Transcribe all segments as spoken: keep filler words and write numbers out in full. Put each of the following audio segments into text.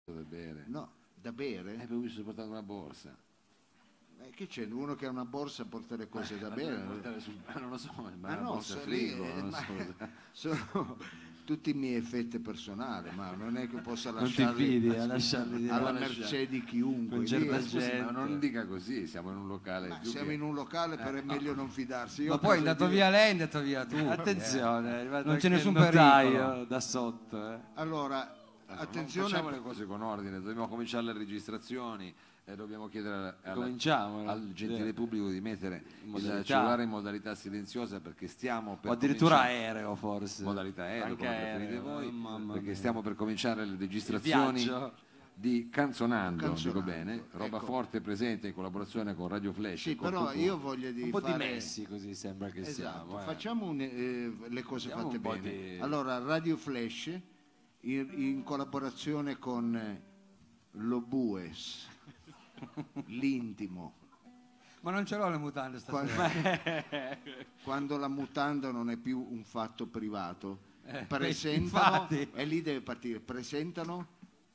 da bere. No, da bere? Eh, poi mi sono portato una borsa. Eh, che c'è? Uno che ha una borsa porta le cose da Eh, bere? sul... non lo so, ma Ah, una no, borsa so, frigo, lì, eh, non lo ma so. sono tutti i miei effetti personali, ma non è che possa Non ti lasciarli fidi a lasciarli alla di- mercé di chiunque. con Lì certa è- Scusi, gente. ma non dica così, siamo in un locale. ma più siamo che- in un locale, però è meglio non fidarsi. Io Ma ho poi è preso andato di- via lei, è andato via tu. Attenzione, è arrivato Non c'è anche nessun il notaio pericolo. da sotto. Eh. Allora, Allora, attenzione, facciamo le cose con ordine, dobbiamo cominciare le registrazioni e dobbiamo chiedere alla- alla- Cominciamo. al gentile pubblico di mettere il modalità. cellulare in modalità silenziosa perché stiamo per O addirittura cominciare- aereo forse. modalità aereo, Anche come preferite aereo, voi, oh, mamma perché mia. stiamo per cominciare le Il registrazioni viaggio. di Canzonando, Canzonando, dico bene, roba ecco. forte presente in collaborazione con Radio Flash. sì, e con però Cucù. io voglio di Un po' fare... dimessi così sembra che Esatto, siamo. eh. facciamo un- eh, le cose Facciamo fatte un po' bene. di- Allora, Radio Flash, in, in collaborazione con eh, Lobues, l'intimo, Ma non ce l'ho le mutande quando, stasera. quando la mutanda non è più un fatto privato, Eh, presentano, infatti. e lì deve partire, presentano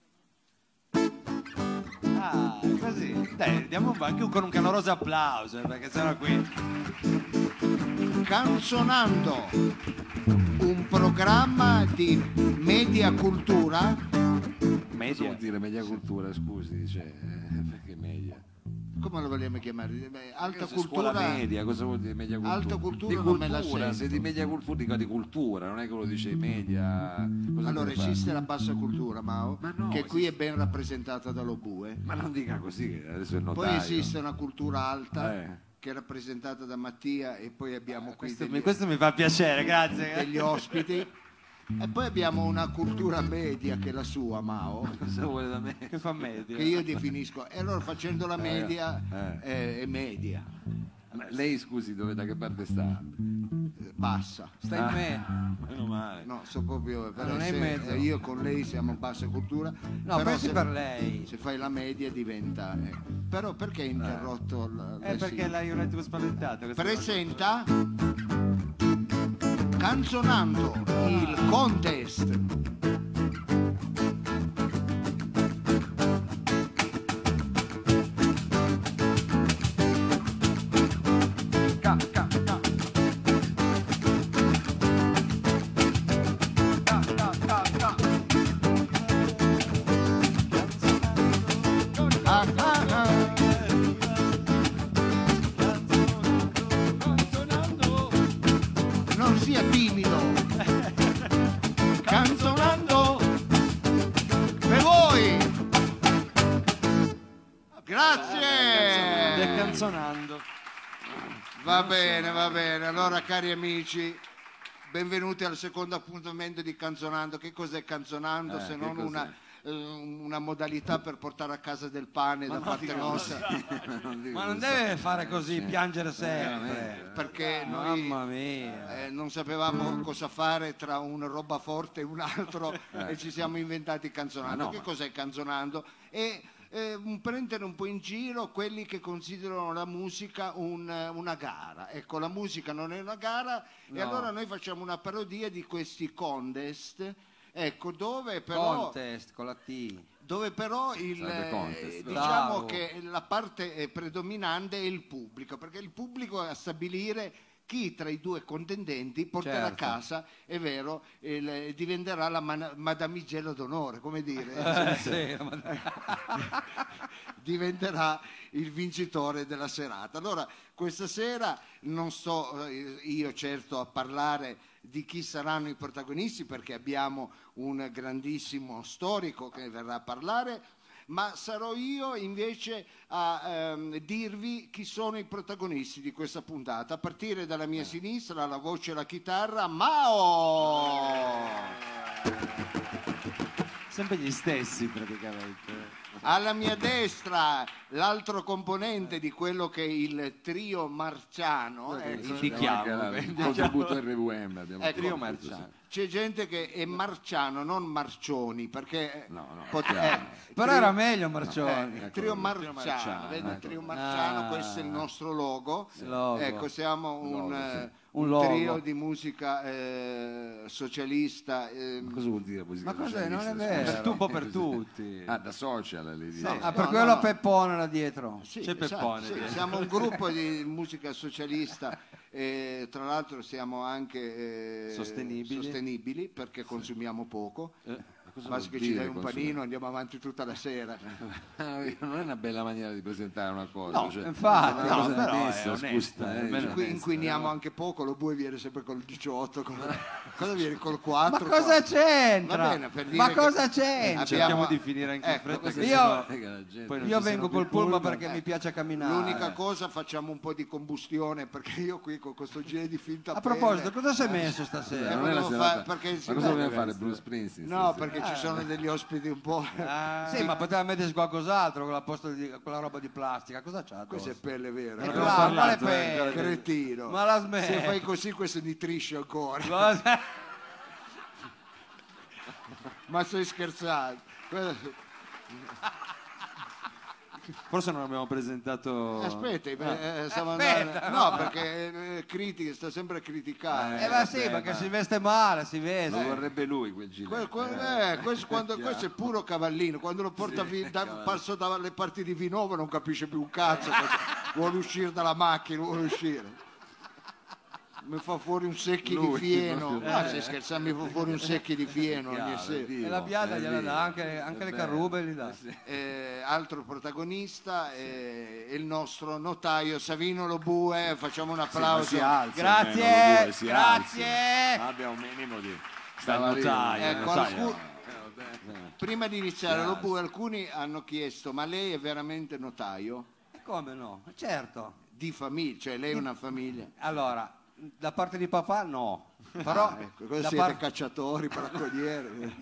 Ah, così. Dai, diamo anche un- con un caloroso applauso, eh, perché sennò qui. Canzonando, un programma di media cultura. Cosa Media. vuol dire media cultura, scusi, cioè, eh, perché media? Come lo vogliamo chiamare? Beh, alta Cosa- scuola cultura. media, cosa vuol dire media cultura? Alta cultura di non me la cultura, se sento. di media cultura dico di cultura, non è che lo dice media. Cosa Allora deve fare? esiste la bassa cultura, Mao, Ma no, che qui è esiste- ben rappresentata da Lobue. Ma non dica così, che adesso è notaio. Poi esiste una cultura alta Eh. che è rappresentata da Mattia e poi abbiamo qui Questo degli, mi, questo mi fa piacere, grazie. degli ospiti. E poi abbiamo una cultura media che è la sua, Mao, Cosa vuole da me? Che fa media. che io definisco. E allora facendo la media eh. è, è media, Ma lei scusi, dove, da che parte sta? eh, bassa. Sta Ah. in me. Meno male. No, so proprio per non è in essere- mezzo. io con lei siamo bassa cultura. No, però pensi se, per lei. se fai la media diventa. eh. Però perché hai interrotto la, Eh, perché l'hai un attimo spaventato. questa presenta Canzonando il contest. Ca, ca, ca. Ca, ca, ca, ca. Ah, ah, ah. Non sia timido. Canzonando per voi. Grazie. Canzonando. Va bene, va bene. Allora, cari amici, benvenuti al secondo appuntamento di Canzonando. Che cos'è Canzonando Eh, se che non cos'è? una, eh, una modalità per portare a casa del pane da parte nostra? dico Ma non così. deve fare così, piangere sempre. Veramente. Perché noi Mamma mia. eh, non sapevamo cosa fare tra un roba forte e un altro e ci siamo inventati Canzonando. Ma no, che ma- cos'è Canzonando? E eh, un prendere un po' in giro quelli che considerano la musica un- una gara. Ecco, la musica non è una gara e No. allora noi facciamo una parodia di questi contest, ecco, dove però... Contest con la T. dove però il, Sarebbe eh, contest. diciamo Bravo. che la parte eh, predominante è il pubblico, perché il pubblico è a stabilire chi tra i due contendenti porterà Certo. a casa, è vero, il- diventerà la man- madamigella d'onore, come dire, Eh, sì, ma- diventerà il vincitore della serata. Allora, questa sera non sto eh, io certo a parlare di chi saranno i protagonisti, perché abbiamo un grandissimo storico che verrà a parlare, ma sarò io invece a ehm, dirvi chi sono i protagonisti di questa puntata, a partire dalla mia sinistra, la voce e la chitarra, Mao! Sempre gli stessi praticamente. Alla mia destra l'altro componente di quello che è il trio marciano, ecco. Indichiamo. Anche il contributo R V M abbiamo Ecco, Trio Marciano. c'è gente che è Marciano, non Marcioni, perché No, no, pot- chiaro. eh, Però trio- era meglio Marcioni. eh, il trio Marciano, Marciano, vedi, il ecco. trio Marciano, Ah. questo è il nostro logo. Logo. Ecco, siamo un, Logo, sì. eh, un un logo. trio di musica eh, socialista. ehm, Ma cosa vuol dire musica Ma cos'è? socialista? Non è vero. Un po' per tutti. Ah, da social lei dice. Sì. Ah, per No, quello no, no. Peppone là dietro. Sì, C'è esatto, Peppone, sì, direi. siamo un gruppo di musica socialista, e tra l'altro siamo anche eh, Sostenibili. sostenibili perché consumiamo poco. Eh, cosa Basta vuol che ci dire dai un consumare? panino, andiamo avanti tutta la sera. Non è una bella maniera di presentare una cosa. No, cioè, infatti, è una no, cosa però è onesta, onesta, scusa, è eh, almeno cioè, Qui onesta, inquiniamo anche poco, lo bue viene sempre col diciotto. Con... Cosa viene col quattro? Ma cosa c'entra? Va bene, per dire Ma che cosa c'entra? Cerchiamo di finire anche in Ecco, fretta, perché che io- sennò che la gente- poi non Io ci vengo sono col più pullman pullman. perché mi piace camminare. L'unica cosa, facciamo un po' di combustione perché io qui con questo giro di finta A pelle- proposito, cosa sei messo stasera? Eh, non è la volevo serata- fare- perché si ma cosa vede vogliamo fare? questo. Bruce Springsteen? No, stasera? perché ci sono degli ospiti un po'. Ah, Sì, ma poteva mettersi qualcos'altro con la, posta di, quella roba di plastica. Cosa c'ha? Questa è pelle vera. E abbiamo là, parlato, quale eh, pelle? Cretino. Ma la Se smetti. fai così questo nitrisce ancora. Cosa? Ma stai scherzando? forse non abbiamo presentato. Aspetta, eh, stavo Aspetta, andando- no. no, perché eh, critica, sta sempre a criticare. Eh, ma sì, vabbè, perché ma- si veste male, si Lo veste. vorrebbe lui quel Que- giletto. que- eh, questo, quando- questo è puro cavallino, quando lo porta vi- da, passo dalle parti di Vinovo non capisce più un cazzo, vuole uscire dalla macchina, vuole uscire. Mi fa fuori un secchi Lui, di fieno. proprio. Ma se scherzando mi fa fuori un secchi di fieno ogni sera. E la biada gliela dà, anche, anche le carrube li dà. Eh, altro protagonista è il nostro notaio Savino Lobue, facciamo un applauso. Grazie, grazie. Abbia un minimo di. Stava Dal lì, notaio, Eh, il qualcu- notaio. Prima di iniziare Lobue, alcuni hanno chiesto: ma lei è veramente notaio? Come no? Certo. Di famiglia, cioè lei è una famiglia. Allora, da parte di papà no. Però Ah, ecco, cosa da siete par- cacciatori, bracconieri?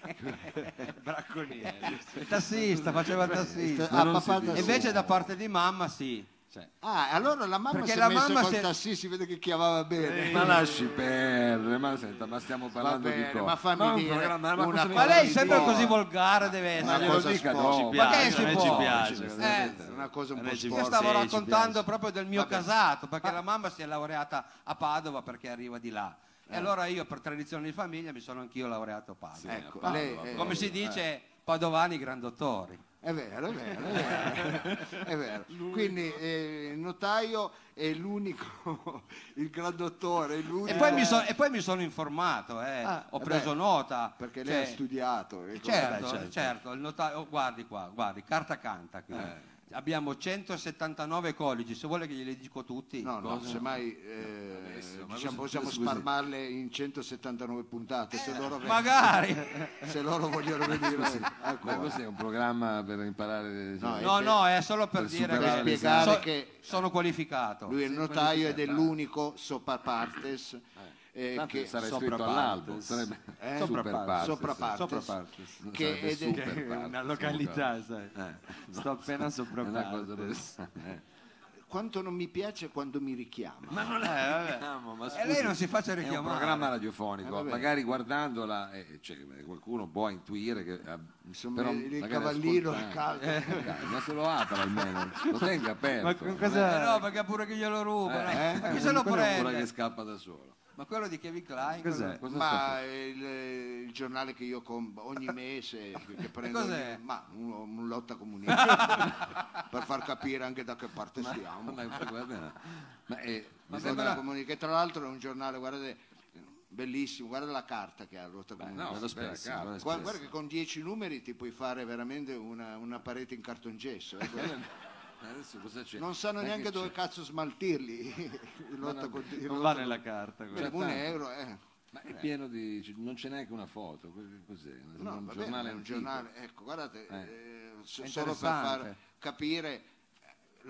Bracconieri. il tassista, faceva il tassista. Ah, non papà si da dice. Invece da parte di mamma sì. Cioè, Ah, allora la mamma Perché si è la messa mamma col si è- tassì, si vede che chiavava bene. Ma lasci perdere, ma senta, ma stiamo Va parlando di bene, cosa? ma fammi è un dire programma- ma una cosa cosa Ma lei di sempre buono. così volgare deve Una essere. lo cosa dica sporca. dopo. Ma che piace, si a me può? ci piace. Eh, Una cosa un A po' me ci Io sporca. stavo Sì, ci raccontando piace. proprio del mio casato, perché la mamma si è laureata a Padova perché arriva di là. E allora io per tradizione di famiglia mi sono anch'io laureato a Padova. Ecco, Padova, lei è, Come si dice, padovani grandottori. è vero, è vero, è vero, è vero. Quindi eh, il notaio è l'unico, il gran dottore, è l'unico. E poi mi, so- e poi mi sono informato, eh. Ah, ho eh preso beh, nota. perché lei Cioè, ha studiato. ecco. Certo, Beh, certo. certo, il notaio, oh, guardi qua, guardi, carta canta qui. Abbiamo centosettantanove codici, se vuole che glieli dico tutti. No, no, Cosa? semmai eh, Adesso, ma diciamo, cosa- possiamo scusi. spalmarle in centosettantanove puntate, se loro, ve- Magari. se loro vogliono venire. Ma Ecco. cos'è un programma per imparare? No, No, per- no, è solo per, per dire superare Per che spiegare so- che sono qualificato. lui è il notaio ed è l'unico sopra partes eh, Tanto che sarà sopra iscritto partes. all'albo, sarebbe Eh? super Sopra partes. sopra partes. Sopra partes. Non Che sarebbe ed è- super Che è partes, una località, sai. Eh. Sto appena sopra È una cosa partes. dove- eh. quanto non mi piace quando mi richiama. Ma non è ma E scusi, lei non si faccia è un richiamare. programma radiofonico, Eh, vabbè. magari guardandola eh, cioè, qualcuno può intuire che eh, Insomma, però il magari cavallino ascoltando- al caldo. Dai, ma se lo apra almeno, lo tenga aperto. Ma con cosa- Eh no, perché pure che glielo rubano. Eh, Ma chi se lo quello è pure che prende? scappa da solo. Ma quello di Kevin Klein? Cos'è? Cosa sta Ma il, il giornale che io compro ogni mese, che prendo Cos'è? ogni- ma un, un lotta comunista per far capire anche da che parte stiamo. Ma, ma, guarda, ma eh, mi Lotta sembra Comunica, che tra l'altro è un giornale, guardate, bellissimo, guarda la carta che ha Lotta Comunica. no, Vado spera, spesso, caro. vado Guarda, spesso. guarda che con dieci numeri ti puoi fare veramente una, una parete in cartongesso. eh, guarda. adesso cosa c'è? Non sanno Ma neanche che dove c'è? cazzo smaltirli. Il lotta con- il Non lotta va con- nella carta. quello. per un euro, eh. Ma è pieno di non c'è neanche una foto, cos'è? No, un va giornale bene, è un antico. giornale, ecco, guardate, eh, so- È solo per far interessante. capire eh,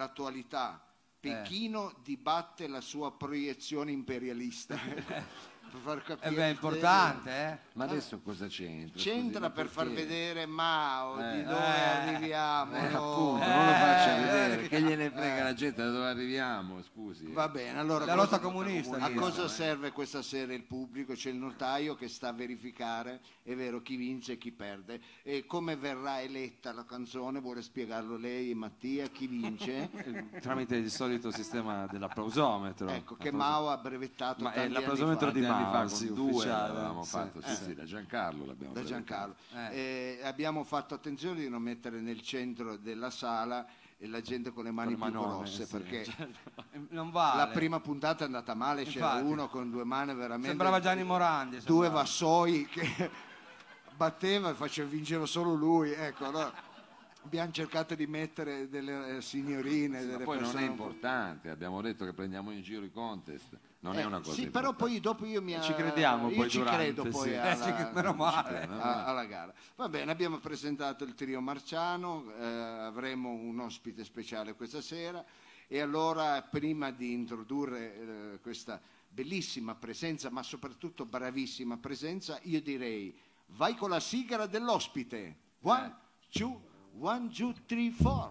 l'attualità. Pechino dibatte la sua proiezione imperialista. per far Eh capire. beh, è importante, eh? Ma adesso cosa c'entra? C'entra Scusi, per ma far perché? vedere Mao di Eh, dove eh, arriviamo. Eh, no? appunto, non lo faccia vedere, che gliene frega la gente da dove arriviamo, scusi. Va bene, allora La cosa- lotta comunista. a lì, cosa eh. serve questa sera il pubblico? C'è il notaio che sta a verificare, è vero, chi vince e chi perde. E come verrà eletta la canzone? Vuole spiegarlo lei, Mattia? Chi vince? Tramite il solito sistema dell'applausometro. Ecco, che Applauso- Mao ha brevettato Ma è tanti anni l'applausometro fa. di Tanti anni Mao, fa con sì, due ufficiale. l'avevamo Sì, fatto, sì, eh. sì, da Giancarlo l'abbiamo Da brevettato. Giancarlo. Eh. Eh, abbiamo fatto attenzione di non mettere nel centro della sala e la gente con le mani Con le più manone, grosse, sì, perché Non vale. la prima puntata è andata male, c'era Infatti. uno con due mani veramente... Sembrava Gianni Morandi. due sembrava. vassoi che batteva e faceva vincere solo lui, ecco, allora abbiamo cercato di mettere delle eh, signorine, Ma delle poi non è persone... importante, abbiamo detto che prendiamo in giro i contest, non Eh, è una cosa sì, però importante. poi dopo io mi Ci crediamo io poi ci durante, credo poi sì. alla, Eh, sì, che- meno male. a- alla gara. Va bene, abbiamo presentato il trio Marciano, eh, avremo un ospite speciale questa sera e allora prima di introdurre eh, questa bellissima presenza, ma soprattutto bravissima presenza, io direi vai con la sigla dell'ospite. One, two, one, two, three, four.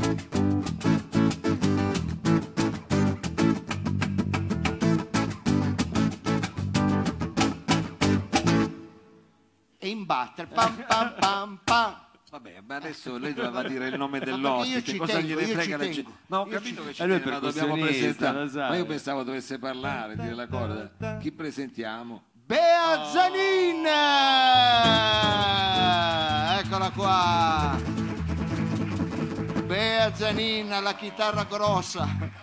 E in battere pam pam pam pam. Vabbè, ma adesso lei doveva dire il nome perché io dell'ospite, ci cosa tengo, gliene io ci frega la tengo. gente? Ma ho Io capito ci- che ci E lui è tiene, ma dobbiamo percussionista, presentare. lo sai. Ma io pensavo dovesse parlare, dire la cosa. Chi presentiamo? Bea Zanin! Eccola qua! Bea Zanin alla chitarra grossa.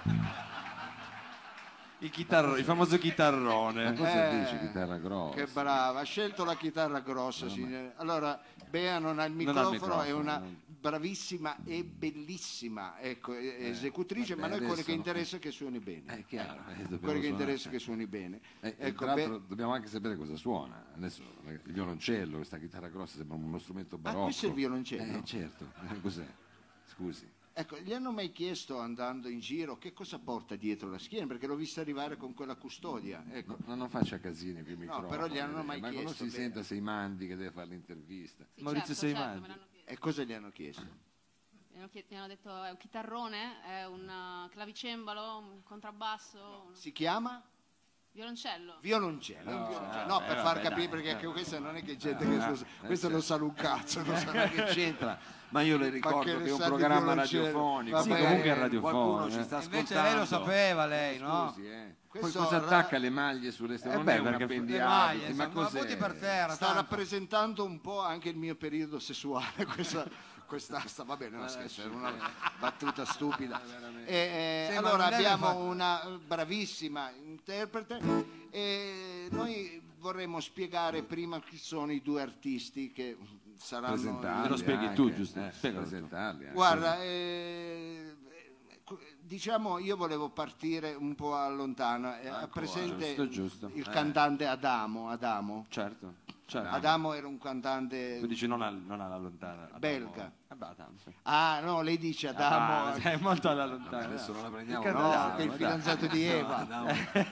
Il, chitarro, il famoso chitarrone. Ma cosa Eh, dice chitarra grossa? Che brava, ha scelto la chitarra grossa, signore. Allora, Bea non ha il Non ha il microfono, è microfono, una no. bravissima e bellissima ecco, e- esecutrice, vabbè, ma a noi quello adesso che no. interessa è che suoni bene. È chiaro, eh, dobbiamo quello che suonare. interessa è che suoni bene. Eh, e ecco, tra l'altro Be- dobbiamo anche sapere cosa suona. Adesso il violoncello, questa chitarra grossa sembra uno strumento barocco. questo è il violoncello? Eh, certo. Eh, Cos'è? Scusi. Ecco, gli hanno mai chiesto andando in giro che cosa porta dietro la schiena? Perché l'ho vista arrivare con quella custodia. Ecco. No, non faccia casini con i microfoni. però gli hanno mai ma quando chiesto, si beh. senta sei mandi che deve fare l'intervista. Sì, Maurizio certo, certo, Seimani. me l'hanno chiesto. E cosa gli hanno chiesto? Mi hanno, chied- mi hanno detto è un chitarrone, è un uh, clavicembalo, un contrabbasso, un Si chiama? violoncello. Violoncello. un violoncello. No, eh, per vabbè, far capire, dai, perché dai. anche questa non è che gente che Ah, sa- eh, questo certo. non sa un cazzo, non sa Ma che c'entra? Ma io le Ma ricordo che che, ne è un sa di programma violoncello? radiofonico. Va Sì, bene. comunque è Qualcuno radiofonico. ci eh. sta ascoltando. Invece lei lo sapeva, lei, no? Scusi, eh. Poi Questo cosa ra- attacca le maglie sulle Eh strade? non beh, è un perché- Le appendiabiti, maglie, ma insomma, ma cos'è? butti per terra. sta tanto. rappresentando un po' anche il mio periodo sessuale questa, quest'asta, va bene, no, scherzo, era una battuta stupida. E, eh, Sì, ma allora non deve abbiamo far- una bravissima interprete e noi vorremmo spiegare prima chi sono i due artisti che saranno... Presentarli Me lo spieghi anche, tu, giusto? eh, Spiegalo tu. presentarli anche. Guarda, eh, diciamo io volevo partire un po' allontano. Eh, ha presente giusto, giusto. il Eh. cantante Adamo? Adamo? Certo, certo. Adamo era un cantante Tu dici non, al- non alla lontana. Adamo. Belga. Eh beh, Adamo, sì. Ah no, lei dice Adamo, Ah, sei molto alla lontana. Adesso non la prendiamo. Il no, cantante- che è il fidanzato di Eva. No,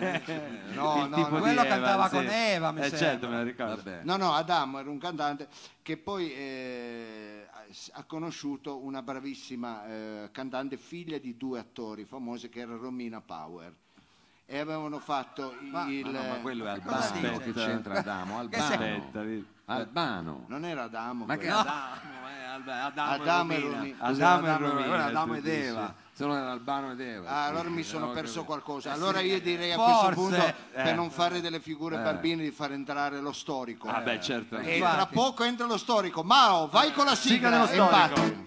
No, Il no, tipo no, di Quello Eva, cantava sì. con Eva, mi Eh sembra. certo, me la ricordo. vabbè. no, no, Adamo era un cantante che poi eh, ha conosciuto una bravissima eh, cantante, figlia di due attori famosi che era Romina Power. E avevano fatto il... Ma no, ma quello è cosa Albano, dice? che c'entra Adamo? Albano. Aspetta, vedi. Albano. Non era Adamo. Ma che quello. Adamo? eh, Alba- Adamo, Adamo e e Romina. Romina. Cos'è Adamo e Adamo e Romina, Romina? Adamo tu ed dici. Eva. Se no era Albano ed Eva. Ah, allora scusi, mi sono no, perso che- qualcosa. Allora io direi a Forse, questo punto, per eh. non fare delle figure barbine, di far entrare lo storico. Ah beh, certo. E tra poco entra lo storico. Mao, vai con la sigla. Sigla dello e storico. batti.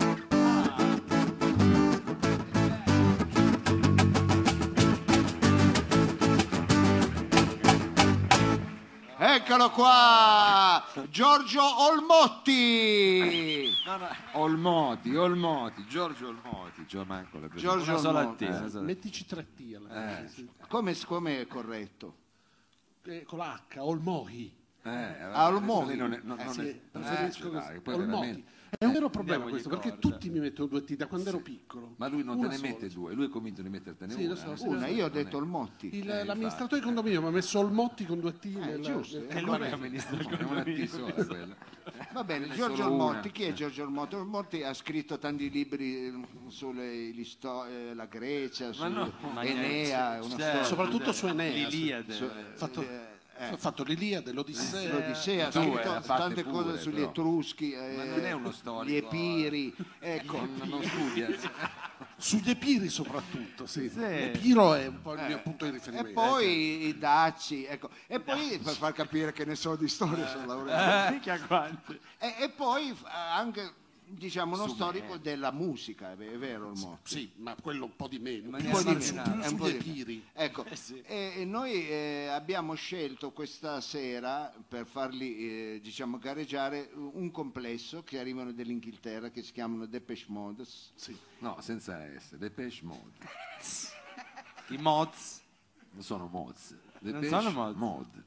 Eccolo qua, Giorgio Olmotti. No, no, Olmoti, Olmoti, Giorgio Olmoti, Gio- manco le presento. Giorgio Una sola Olmotti. T, una sola- Mettici tre T alla fine, Eh. sì. Come, come è corretto? Eh, con la H, Olmohi. Eh, Ah, Olmotti. non è, non, Eh, non sì, è, preferisco eh, così. dai, poi Olmotti. veramente- È un vero problema Andiamogli questo, perché corda. tutti mi mettono due T da quando ero piccolo. Ma lui non Una te ne sola. mette due, lui è convinto di mettertene Sì, una. lo so, sì, Una, lo so. io ho detto il Motti. Il- Eh, l'amministratore di condominio mi ha messo Olmotti con due T nella- giusto, nel- eh. nel lui che quaranta. amministra il È una T sola quella. Va bene, Ce n'è Giorgio solo Olmotti, una. chi è Giorgio Olmotti? Olmotti ha scritto tanti libri eh, sulle gli sto- eh, la Grecia, su no, ma Enea, una Cioè, storia. Soprattutto su Enea. L'Iliade. Su- Ha fatto, eh, eh, ha fatto l'Iliade, l'Odissea. L'Odissea, ha Due, scritto le ha fatte tante pure, cose sugli però. Etruschi, eh, Ma non è uno storico, gli Epiri, ecco. Non, non studia. Sugli Epiri soprattutto, sì. Sì. L'Epiro è un po' il mio punto di E riferimento. poi i Daci, ecco. E poi per far capire che ne so di storia sono laureato. Mica quanti. E, e poi eh, anche diciamo uno storico della musica, è ve- è vero Olmotti? Sì, ma quello un po' di meno. In Più, maniera su- marginale. più È un po' sugli di- Epiri. Ecco, sì. e, e noi eh, abbiamo scelto questa sera per farli eh, diciamo gareggiare un complesso che arrivano dall'Inghilterra che si chiamano Depeche Mode. Sì. No, senza S, Depeche Mode. I mods. Non sono Moz. Non Depeche sono Moz. Mode.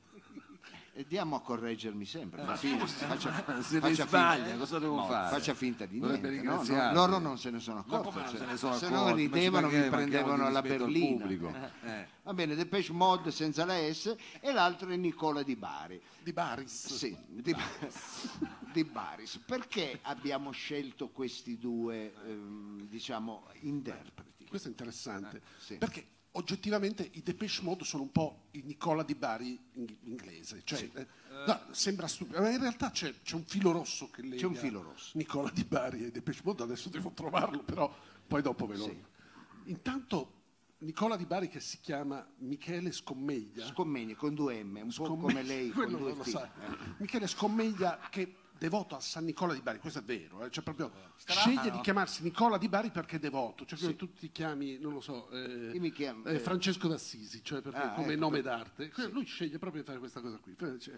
E diamo a correggermi sempre. Fa finta- faccia, Se faccia ne finta- sbaglia, cosa devo fare? Faccia finta di Dovrebbe niente, no? No, ringraziarli. loro non se ne sono Ma accorti, come non cioè, se ne sono se accorti? no Ma ci ridevano, mi mancherebbe, prendevano manchiamo alla di rispetto al berlina. pubblico. Eh. Va bene, Depeche Mode senza la S e l'altro è Nicola Di Bari. Di Baris. Sì, di, di Baris. Perché abbiamo scelto questi due, ehm, diciamo, interpreti? Questo è interessante. sì. Perché oggettivamente i Depeche Mode sono un po' il Nicola Di Bari in- inglese. Cioè, eh, no, sembra stupido, ma in realtà c'è, c'è un filo rosso che lega C'è un filo rosso. Nicola Di Bari e Depeche Mode. Adesso devo trovarlo, però poi dopo ve lo... Sì. Intanto Nicola Di Bari, che si chiama Michele Scommeglia. Scommegni con due M, un po' Scomme- come lei con quello due non lo T. sa. eh. Michele Scommeglia, che è devoto a San Nicola di Bari, questo è vero, eh, cioè proprio sceglie di chiamarsi Nicola di Bari perché è devoto, cioè come tu ti chiami, non lo so, eh, Io mi chiamo, eh, eh, Francesco d'Assisi, cioè perché Ah, come ecco, nome per- d'arte. Que- Lui sceglie proprio di fare questa cosa qui. Cioè,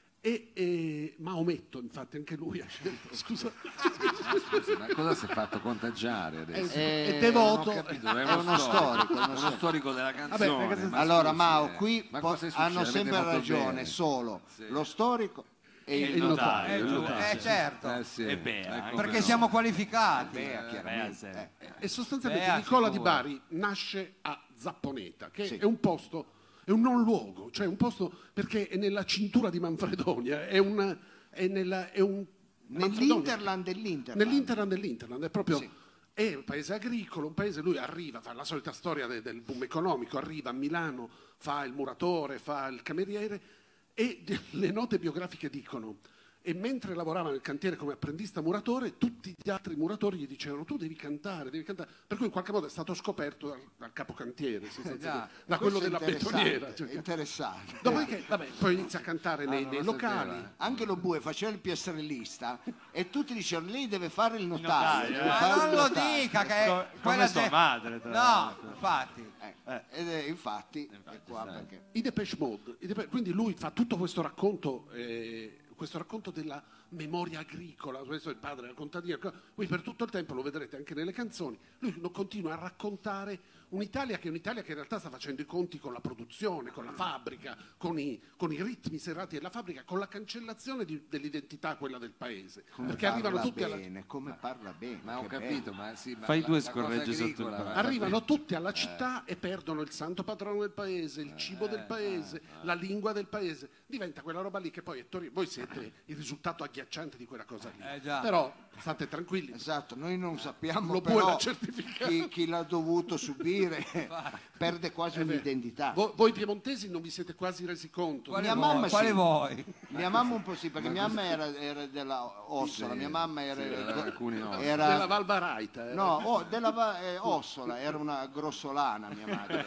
e, e Maometto, infatti, anche lui ha scelto, scusa, Scusi, ma cosa si è fatto contagiare adesso? è, è Eh, devoto. Non ho capito, eh, è è uno storico, uno uno storico. storico della canzone. Vabbè, ma Allora, scusi, Mao, eh. qui Ma po- cosa è successo? hanno Avete sempre fatto ragione bene. solo Sì. lo storico e il il notaio. Eh, il giù, notaio. eh, certo, Eh, sì. E beh, Ecco, anche perché però. siamo qualificati. Bea, Beh, chiaramente. sì. eh. E sostanzialmente Beh, Nicola di sicuro. Bari nasce a Zapponeta, che Sì. è un posto, è un non luogo, cioè un posto perché è nella cintura di Manfredonia, è un... È nella, è un Manfredonia. Nell'Interland dell'Interland. Nell'Interland dell'Interland, è proprio... Sì. È un paese agricolo, un paese, lui arriva, fa la solita storia de- del boom economico, arriva a Milano, fa il muratore, fa il cameriere e le note biografiche dicono, e mentre lavorava nel cantiere come apprendista muratore, tutti gli altri muratori gli dicevano tu devi cantare, devi cantare, per cui in qualche modo è stato scoperto dal, dal capocantiere, sostanzialmente, già. da quello Questo della è interessante, betoniera. Cioè, interessante. dopodiché, vabbè, poi inizia a cantare nei, non nei lo locali. sapeva. Anche lo Bue faceva il piastrellista e tutti dicevano lei deve fare il notaio. notaio, deve eh. fare Ma il non lo notaio. dica che Co- è come sua de- madre, tra No, l'altro. infatti. Eh, Ed è infatti, è qua perché... I Depeche Mode, i Depeche- quindi lui fa tutto questo racconto, eh, questo racconto della memoria agricola, questo è il padre della contadina, voi per tutto il tempo lo vedrete anche nelle canzoni, lui no- continua a raccontare un'Italia che è un'Italia che in realtà sta facendo i conti con la produzione, con la fabbrica, con i, con i ritmi serrati della fabbrica, con la cancellazione di- dell'identità quella del paese, Come perché arrivano parla tutti alla... bene, come parla bene. Ma ho che capito, bello. ma sì, ma Fai la- due la cosa scorregge sotto il agricola, banco. ma- Arrivano tutti alla città e perdono il santo patrono del paese, il cibo del paese, la lingua del paese. Diventa quella roba lì che poi è Torino. Voi siete il risultato agghiacciante di quella cosa lì. Eh, già. Però state tranquilli. Esatto, noi non sappiamo Lo puoi però certificare. chi, chi l'ha dovuto subire perde quasi un'identità. Voi, voi piemontesi non vi siete quasi resi conto. Quale Mia vuoi? mamma Quale sì. vuoi? Mia mamma un po' sì, perché mia mamma era, era della Ossola, mia mamma era, sì, era alcuni no. era- Della Valvaraita. eh. no, oh, della Va- eh, Ossola, era una grossolana mia madre.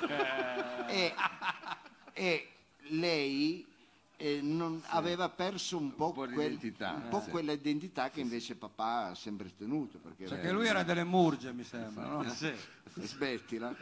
e, e lei eh, non- aveva perso un po', po' di quel- identità, un po' eh, sì. quella identità che invece papà ha sempre tenuto. Perché Perché lui era delle Murge, mi sembra, no? Sì. Smettila.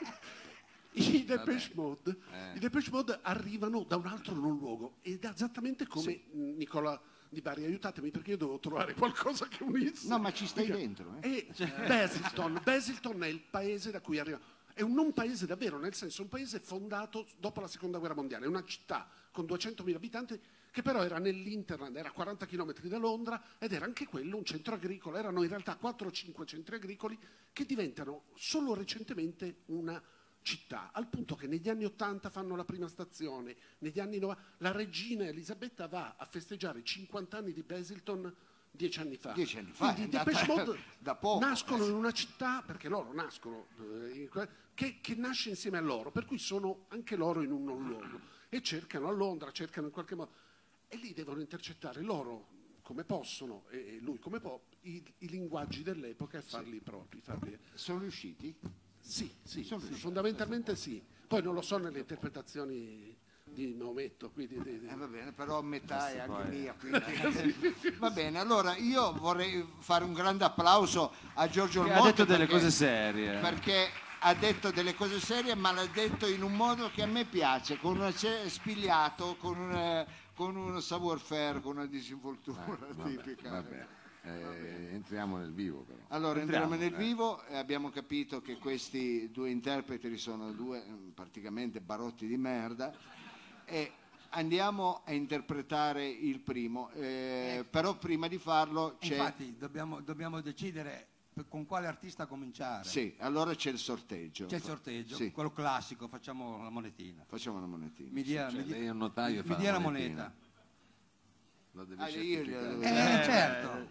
I Depeche Mode, i Depeche Mode arrivano da un altro non luogo ed è esattamente come Nicola Di Bari. Aiutatemi perché io devo trovare qualcosa che unisse. No, ma ci stai dentro. Eh? E Basildon, Basildon è il paese da cui arriva. È un non paese davvero, nel senso un paese fondato dopo la seconda guerra mondiale, è una città con duecentomila abitanti che però era nell'Interland, era a quaranta chilometri da Londra ed era anche quello un centro agricolo. Erano in realtà quattro o cinque centri agricoli che diventano solo recentemente una città, al punto che negli anni ottanta fanno la prima stazione, negli anni novanta la regina Elisabetta va a festeggiare i cinquanta anni di Basildon dieci anni fa. Dieci anni fa, Quindi è i andata Depeche Mode da poco. nascono in una città, perché loro nascono, eh, in que- che, che nasce insieme a loro, per cui sono anche loro in un non luogo e cercano a Londra, cercano in qualche modo, e lì devono intercettare loro come possono e lui come può i, i linguaggi dell'epoca e farli propri. Farli... Sono riusciti? Sì, sì, Sono sì, riusciti. fondamentalmente sì. Poi non lo so nelle interpretazioni di Maometto. Quindi, di, di... Eh, va bene, però metà è anche mia. Quindi... va bene, allora io vorrei fare un grande applauso a Giorgio Che Olmotte. ha detto delle perché- cose serie. Perché ha detto delle cose serie, ma l'ha detto in un modo che a me piace, con una ce- spigliato, con un, con un savoir-faire, con una disinvoltura tipica. Vabbè, eh, entriamo nel vivo però. Allora entriamo, Entriamo, nel vivo e abbiamo capito che questi due interpreti sono due mm, praticamente barotti di merda e andiamo a interpretare il primo, eh, però prima di farlo c'è... Infatti dobbiamo, dobbiamo decidere per- con quale artista cominciare. Sì, allora c'è il sorteggio. C'è il sorteggio, Sì, quello classico, facciamo la monetina. facciamo una monetina. Mi dia, Cioè, mi dia- lei è un notaio e mi fa dia la monetina. moneta. Lo devi Ah, io certificare. glielo Eh, devo- certo.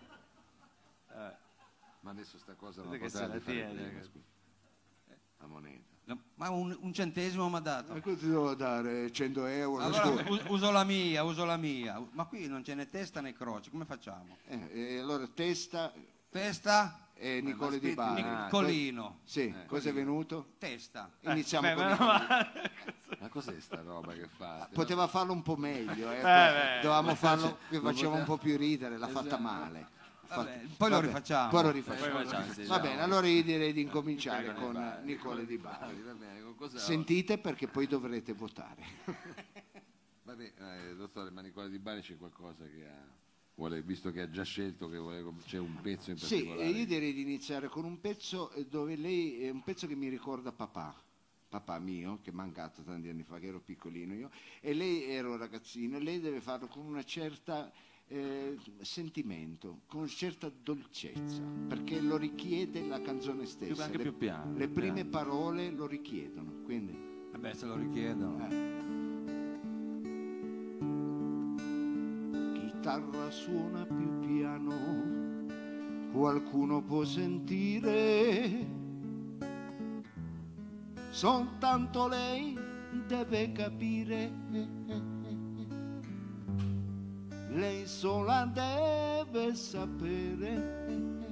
Ma adesso sta cosa non Vedete che potrebbe se la fare tiene, prima, che- scusa. La moneta. No, ma un, un centesimo mi ha dato. Ma cosa ti devo dare? cento euro? Allora Scusa. u- uso la mia, uso la mia. Ma qui non c'è né testa né croce, come facciamo? Eh, e allora testa Testa, e Nicole Di aspetti, Bari. Nicolino. Sì, cosa è venuto? Testa. Iniziamo Beh, con meno Nicole. male. Ma cos'è sta roba che fa? Poteva farlo un po' meglio, eh, beh. dovevamo farlo che Non faceva un poteva- po' più ridere, l'ha fatta male. L'ha Vabbè, fatta- poi lo vabbè, rifacciamo. Poi lo rifacciamo. Poi facciamo, sì, Va diciamo. bene, allora io direi di incominciare Nicole Di con Bari. Nicole Di Bari. Va bene, con cosa... Sentite perché poi dovrete votare. Vabbè, eh, dottore, ma Nicola Di Bari c'è qualcosa che ha... Vuole, visto che ha già scelto che vuole, c'è un pezzo in Sì, particolare. e io direi di iniziare con un pezzo eh, dove lei è un pezzo che mi ricorda papà, papà mio, che è mancato tanti anni fa, che ero piccolino io, e lei ero ragazzino, e lei deve farlo con una certa eh, sentimento, con una certa dolcezza, perché lo richiede la canzone stessa. anche le, più piano, le più prime piano. parole lo richiedono, quindi... Vabbè, se lo richiedono. Eh. Chitarra suona più piano, qualcuno può sentire, soltanto lei deve capire, lei sola deve sapere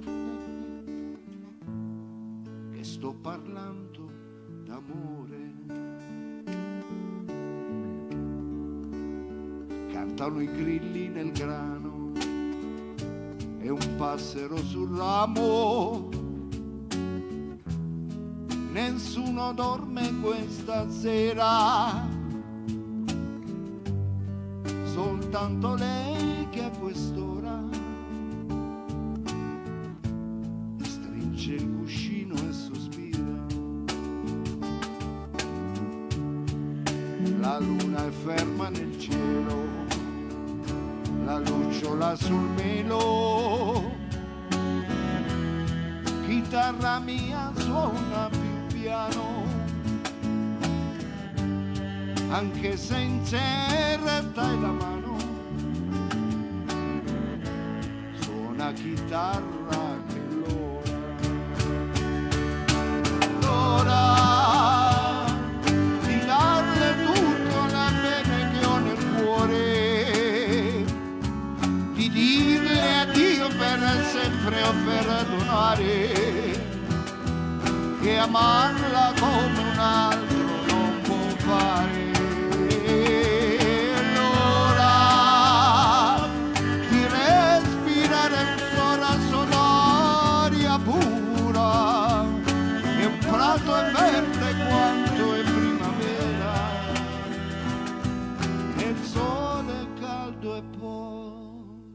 che sto parlando d'amore. Cantano i grilli nel grano e un passero sul ramo. Nessuno dorme questa sera, soltanto lei che a quest'ora stringe il cuscino e sospira. La luna è ferma nel cielo, la lucciola sul melo, chitarra mia suona più piano, anche se in certa è la mano, suona chitarra che l'ora, l'ora di darle tutto la bene che ho nel cuore, di dirle addio per sempre o per donare, che amarla come un altro non può fare. L'ora di respirare ancora sonoria pura, e un prato è verde quanto è primavera, e il sole è caldo e poi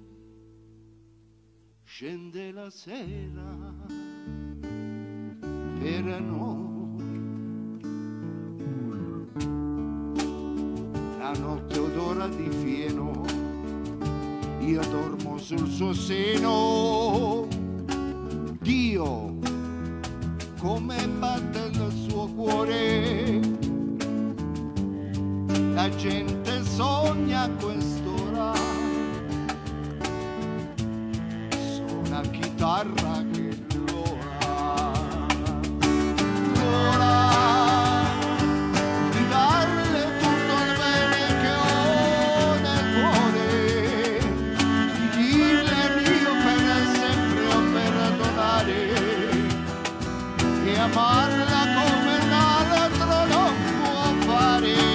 scende la sera per noi. La notte odora di fieno io dormo sul suo seno. Dio, come batte il suo cuore, la gente sogna a quest'ora, suona chitarra che l'ora, l'ora di darle tutto il bene che ho nel cuore, di dirle Dio per sempre o perdonare e amarla come l'altro non può fare.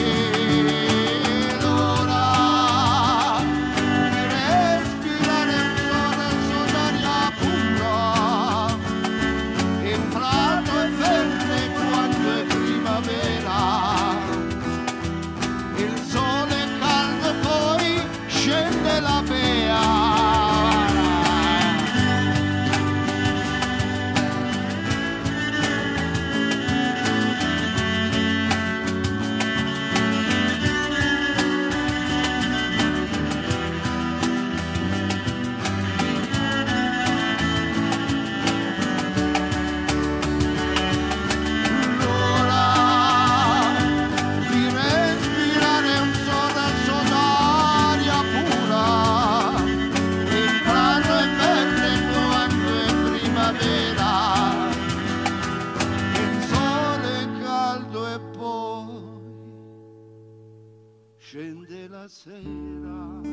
Scende la sera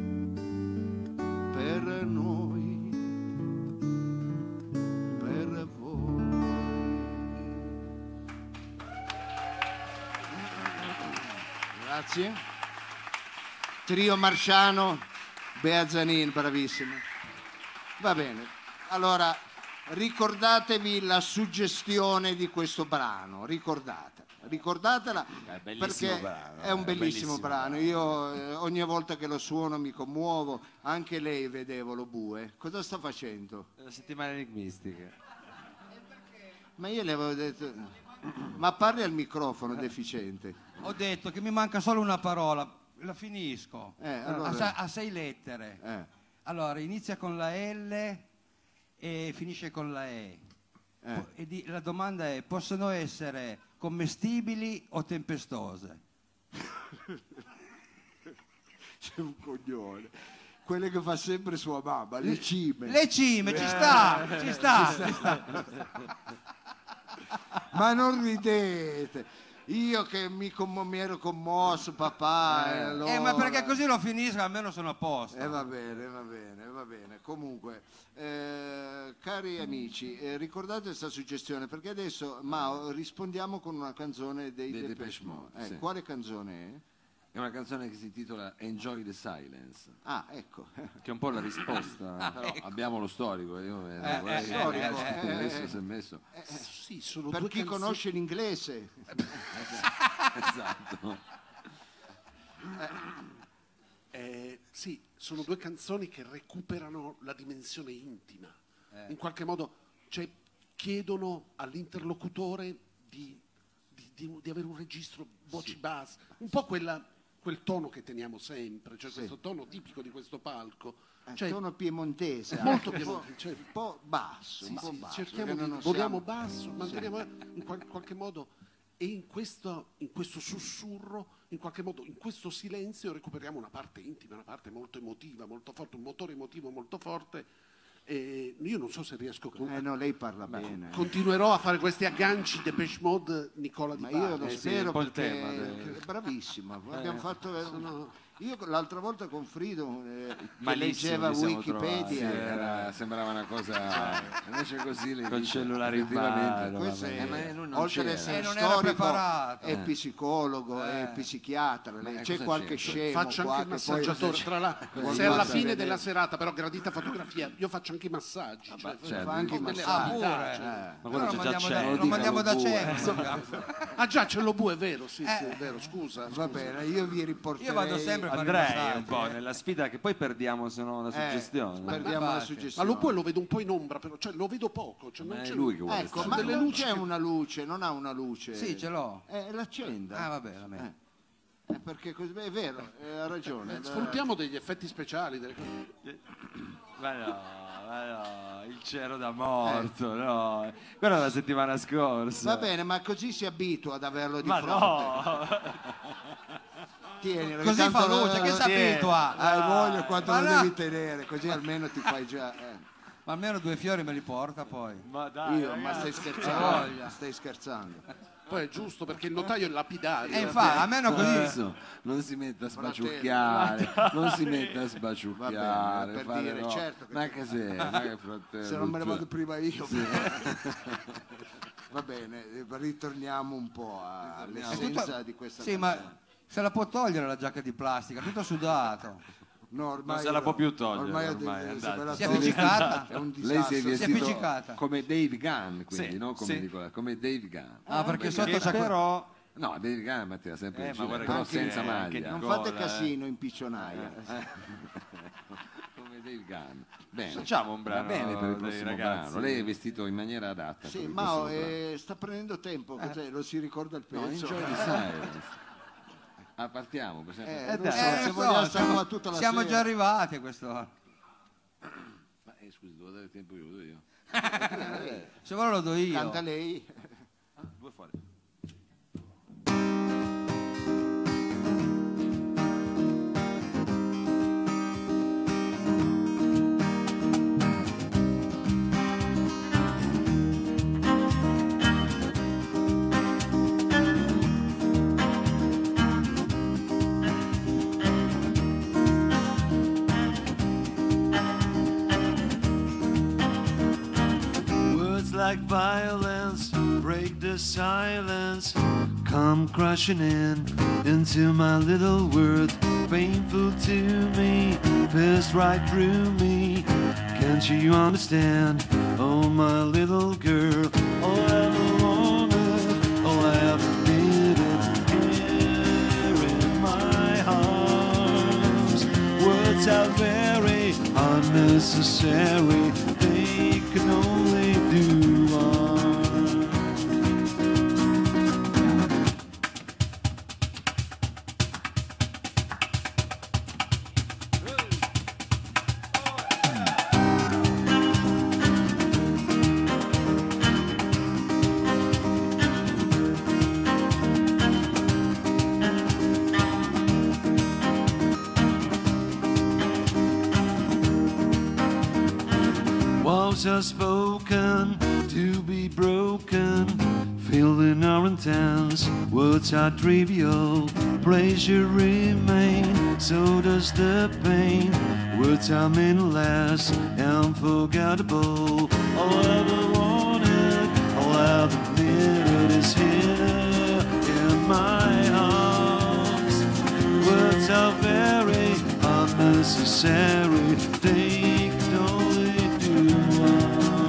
per noi, per voi. Grazie. Trio Marciano, Bea Zanin, bravissimo. Va bene, allora ricordatevi la suggestione di questo brano, ricordate. Ricordatela perché brano, è un bellissimo, bellissimo brano. Io eh, ogni volta che lo suono mi commuovo. Anche lei, vedevo, lo bue. Cosa sta facendo? La settimana enigmistica. Ma io le avevo detto. Ma parli al microfono, deficiente. Ho detto che mi manca solo una parola, la finisco. Eh, allora- a, sa- a sei lettere. Eh, Allora, inizia con la L e finisce con la E. eh. Po- e di- la domanda è, possono essere commestibili o tempestose? C'è un coglione. Quelle che fa sempre sua mamma, le cime. Le cime, ci sta, ci sta. ci sta. Ma non ridete. Io che mi, commo- mi ero commosso, papà. e allora... Eh, ma perché così lo finisco, almeno sono a posto. Eh, va bene, va bene, va bene. Comunque, eh, cari amici, eh, ricordate questa suggestione, perché adesso, Mao, rispondiamo con una canzone dei, Dei Depeche Depeche Mode. Mode, Eh, sì. Quale canzone è? È una canzone che si intitola Enjoy the Silence. Ah, ecco. Che è un po' la risposta. Però abbiamo lo storico. Io, eh, Eh, vorrei- eh, storico, eh, eh, adesso eh. si è messo. Sì, sono Per due chi canzoni- conosce l'inglese. Esatto. Eh, sì, sono due canzoni che recuperano la dimensione intima. In qualche modo, cioè, chiedono all'interlocutore di, di- di- di avere un registro voci basse, un po' quella- quel tono che teniamo sempre, cioè questo tono tipico di questo palco. Eh, Cioè, tono piemontese. molto anche, un po'- piemontese, cioè- un po' basso, sì, un po' sì, basso. cerchiamo perché di, non vogliamo siamo- basso, manteniamo in qual- qualche modo, e in questo, in questo sussurro, in qualche modo, in questo silenzio recuperiamo una parte intima, una parte molto emotiva, molto forte, un motore emotivo molto forte. E io non so se riesco a Eh no, lei parla bene. continuerò a fare questi agganci Depeche Mode Nicola Di Ma io Bari. lo Eh sì, spero un po' il perché tema del- è bravissimo. Abbiamo fatto eh, io l'altra volta con Frido eh, che Malissimo leggeva ci siamo Sì, Wikipedia. era- sembrava una cosa. Invece così le Col dice, cellulare in effettivamente. mano. Questo vabbè. è, Eh, ma lui non oltre ad c'era. essere Eh, non era storico, preparato. è Eh. psicologo, è psichiatra. Ma C'è cosa qualche c'entra? scemo Faccio qua anche il che poi- massaggiatore, tra l'altro, Qualcosa se alla da fine vedere. della serata, però gradita fotografia, io faccio anche i massaggi. Ah, cioè, beh, certo. fa anche i delle massaggi. Ah, pure? cioè. Ma Allora quello non c'è già mandiamo da, c'è. non dica mandiamo da lo bue. cena. Ah già, c'è lo bue, è vero, sì, sì, Eh. è vero, scusa. Va scusa. bene, io vi riporterei. Io vado sempre a fare i Andrei massaggi. un po' nella sfida che poi perdiamo se no la Eh, suggestione. perdiamo la infatti. Ma suggestione. lo bue lo vedo un po' in ombra, però, cioè lo vedo poco. Cioè, non Ma è c'è lui che vuole Ecco, stare. ma delle non luci c'è che- una luce, non ha una luce. Sì, ce l'ho. Eh, l'accenda. Ah, vabbè, vabbè. Eh. Eh, perché così, beh, è vero, eh, ha ragione. Sfruttiamo degli effetti speciali. Delle cose. Ma no, ma no, il cero da morto, no. Quella è la settimana scorsa. Va bene, ma così si abitua ad averlo di Ma fronte. no! Tienilo, che Così tanto fa lo- luce, che si tieni. abitua. Hai voglia quanto Ma lo no. devi tenere, così almeno ti fai già. eh. Ma almeno due fiori me li porta poi. Ma dai, Io, ma stai ragazzi. scherzando? Stai scherzando. Poi è giusto perché il notaio è lapidario. E infatti, almeno così. Adesso non si metta a sbaciucchiare, non si metta a sbaciucchiare. Va bene, per fare dire, no. certo che- Ma che sei? Ma che fratello, Se non me ne tu- vado prima io. Va bene, eh, ritorniamo un po' a- all'essenza Tutto- di questa Sì, canzone. ma se la può togliere la giacca di plastica, tutto sudato. No, ormai Non se la può più togliere, Ormai, ormai, è se andata. me la Si è toglie- appiccicata? È un Lei disastro. si è Si è vestito appiccicata. come Dave Gunn, quindi, Sì, no? Come, sì. dico, come Dave Gunn. Ah, perché sotto Che c'è que- però No, Dave Gunn metteva sempre Eh, il ma gilet, guarda però che senza anche- maglia. anche Non Nicola, fate eh. casino in piccionaia. Come Dave Gunn. Bene. Facciamo un brano Va bene per il dei prossimo ragazzi. brano. Lei è vestito in maniera adatta. Sì, per il ma prossimo brano. eh, sta prendendo tempo, cos'è? Lo si ricorda il No, pezzo? Enjoy the Silence. Ah, partiamo, per esempio. Eh, Eh, non dai. so, Eh, se lo so, vogliamo stare siamo, qua tutta la siamo sera. già arrivati a quest'ora. Ma eh, scusi, devo dare il tempo io, lo do io. Se vuole lo do io. Canta lei. due fuori. Words like violence break the silence, come crashing in into my little world. Painful to me, pierced right through me. Can't you understand? Oh, my little girl, all I ever wanted, all I ever needed, here in my arms. Words are very unnecessary, they can only do harm. Walls are spoken to be broken, feeling are intense, words are trivial, pleasure remain, so does the pain. Words are meaningless and unforgettable. All I ever wanted, all I ever needed is here in my arms. Words are very unnecessary, they can only do harm.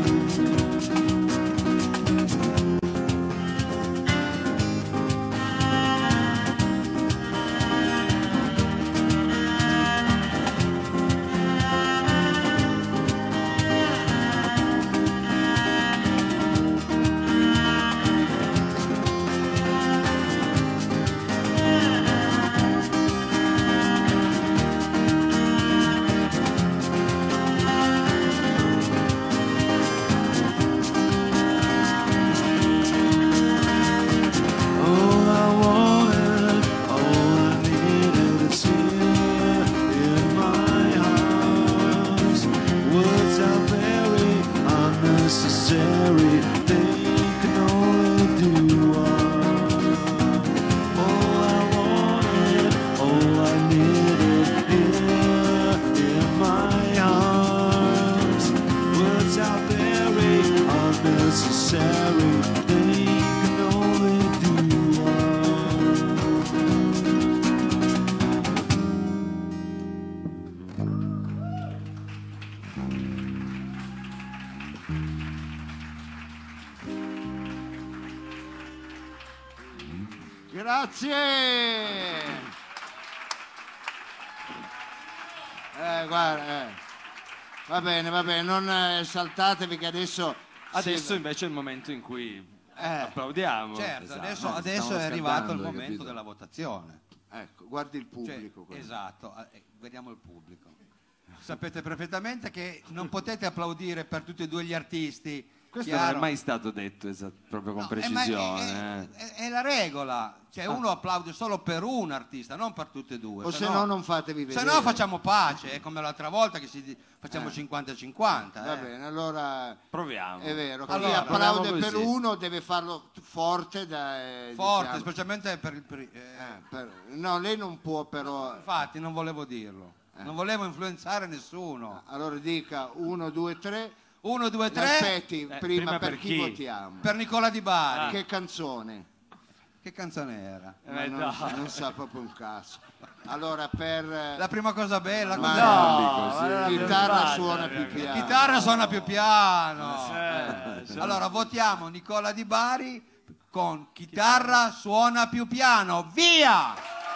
All I wanted, all I needed is here in my arms. Words are very unnecessary, they can only do harm. All I wanted, all I needed here in my arms. Words are very unnecessary, they can only do harm. Grazie. Eh, guarda, eh. Va bene, va bene, non eh, saltatevi che adesso... Adesso sì, invece è il momento in cui Eh, Applaudiamo. certo, Esatto. adesso, No, adesso stavano è arrivato il scaldando, hai momento capito? della votazione. Ecco, guardi il Cioè, pubblico. quello. esatto, eh, vediamo il pubblico. Sapete perfettamente che non potete applaudire per tutti e due gli artisti. Questo chiaro? non è mai stato detto esatto, proprio con No, eh, ma è- precisione. È, è- è la regola, cioè uno applaude solo per un artista, non per tutti e due. O se no non fatevi se vedere. no facciamo pace, è come l'altra volta che si di- facciamo Eh. cinquanta cinquanta. Va eh. bene, allora Proviamo. è vero, che Allora, chi applaude proviamo per così. uno deve farlo forte. Da, eh, Forte, diciamo. specialmente per il pri- eh, Eh, per- no, lei non può però. Infatti non volevo dirlo, Eh. non volevo influenzare nessuno. Allora dica uno, due, tre. Uno, due, tre, Aspetti, Eh, prima, prima per, per chi, chi? votiamo? per Nicola Di Bari. Che canzone? Che canzone era? Ma Eh, non, no. non sa proprio un cazzo. Allora per eh, La prima cosa bella, Ma cos'è? No, Sì. ma non chitarra l'abbiamo suona fatta, più ragazzi. piano. Chitarra suona più piano. Eh, sì. Allora votiamo Nicola Di Bari con chitarra suona più piano. Via!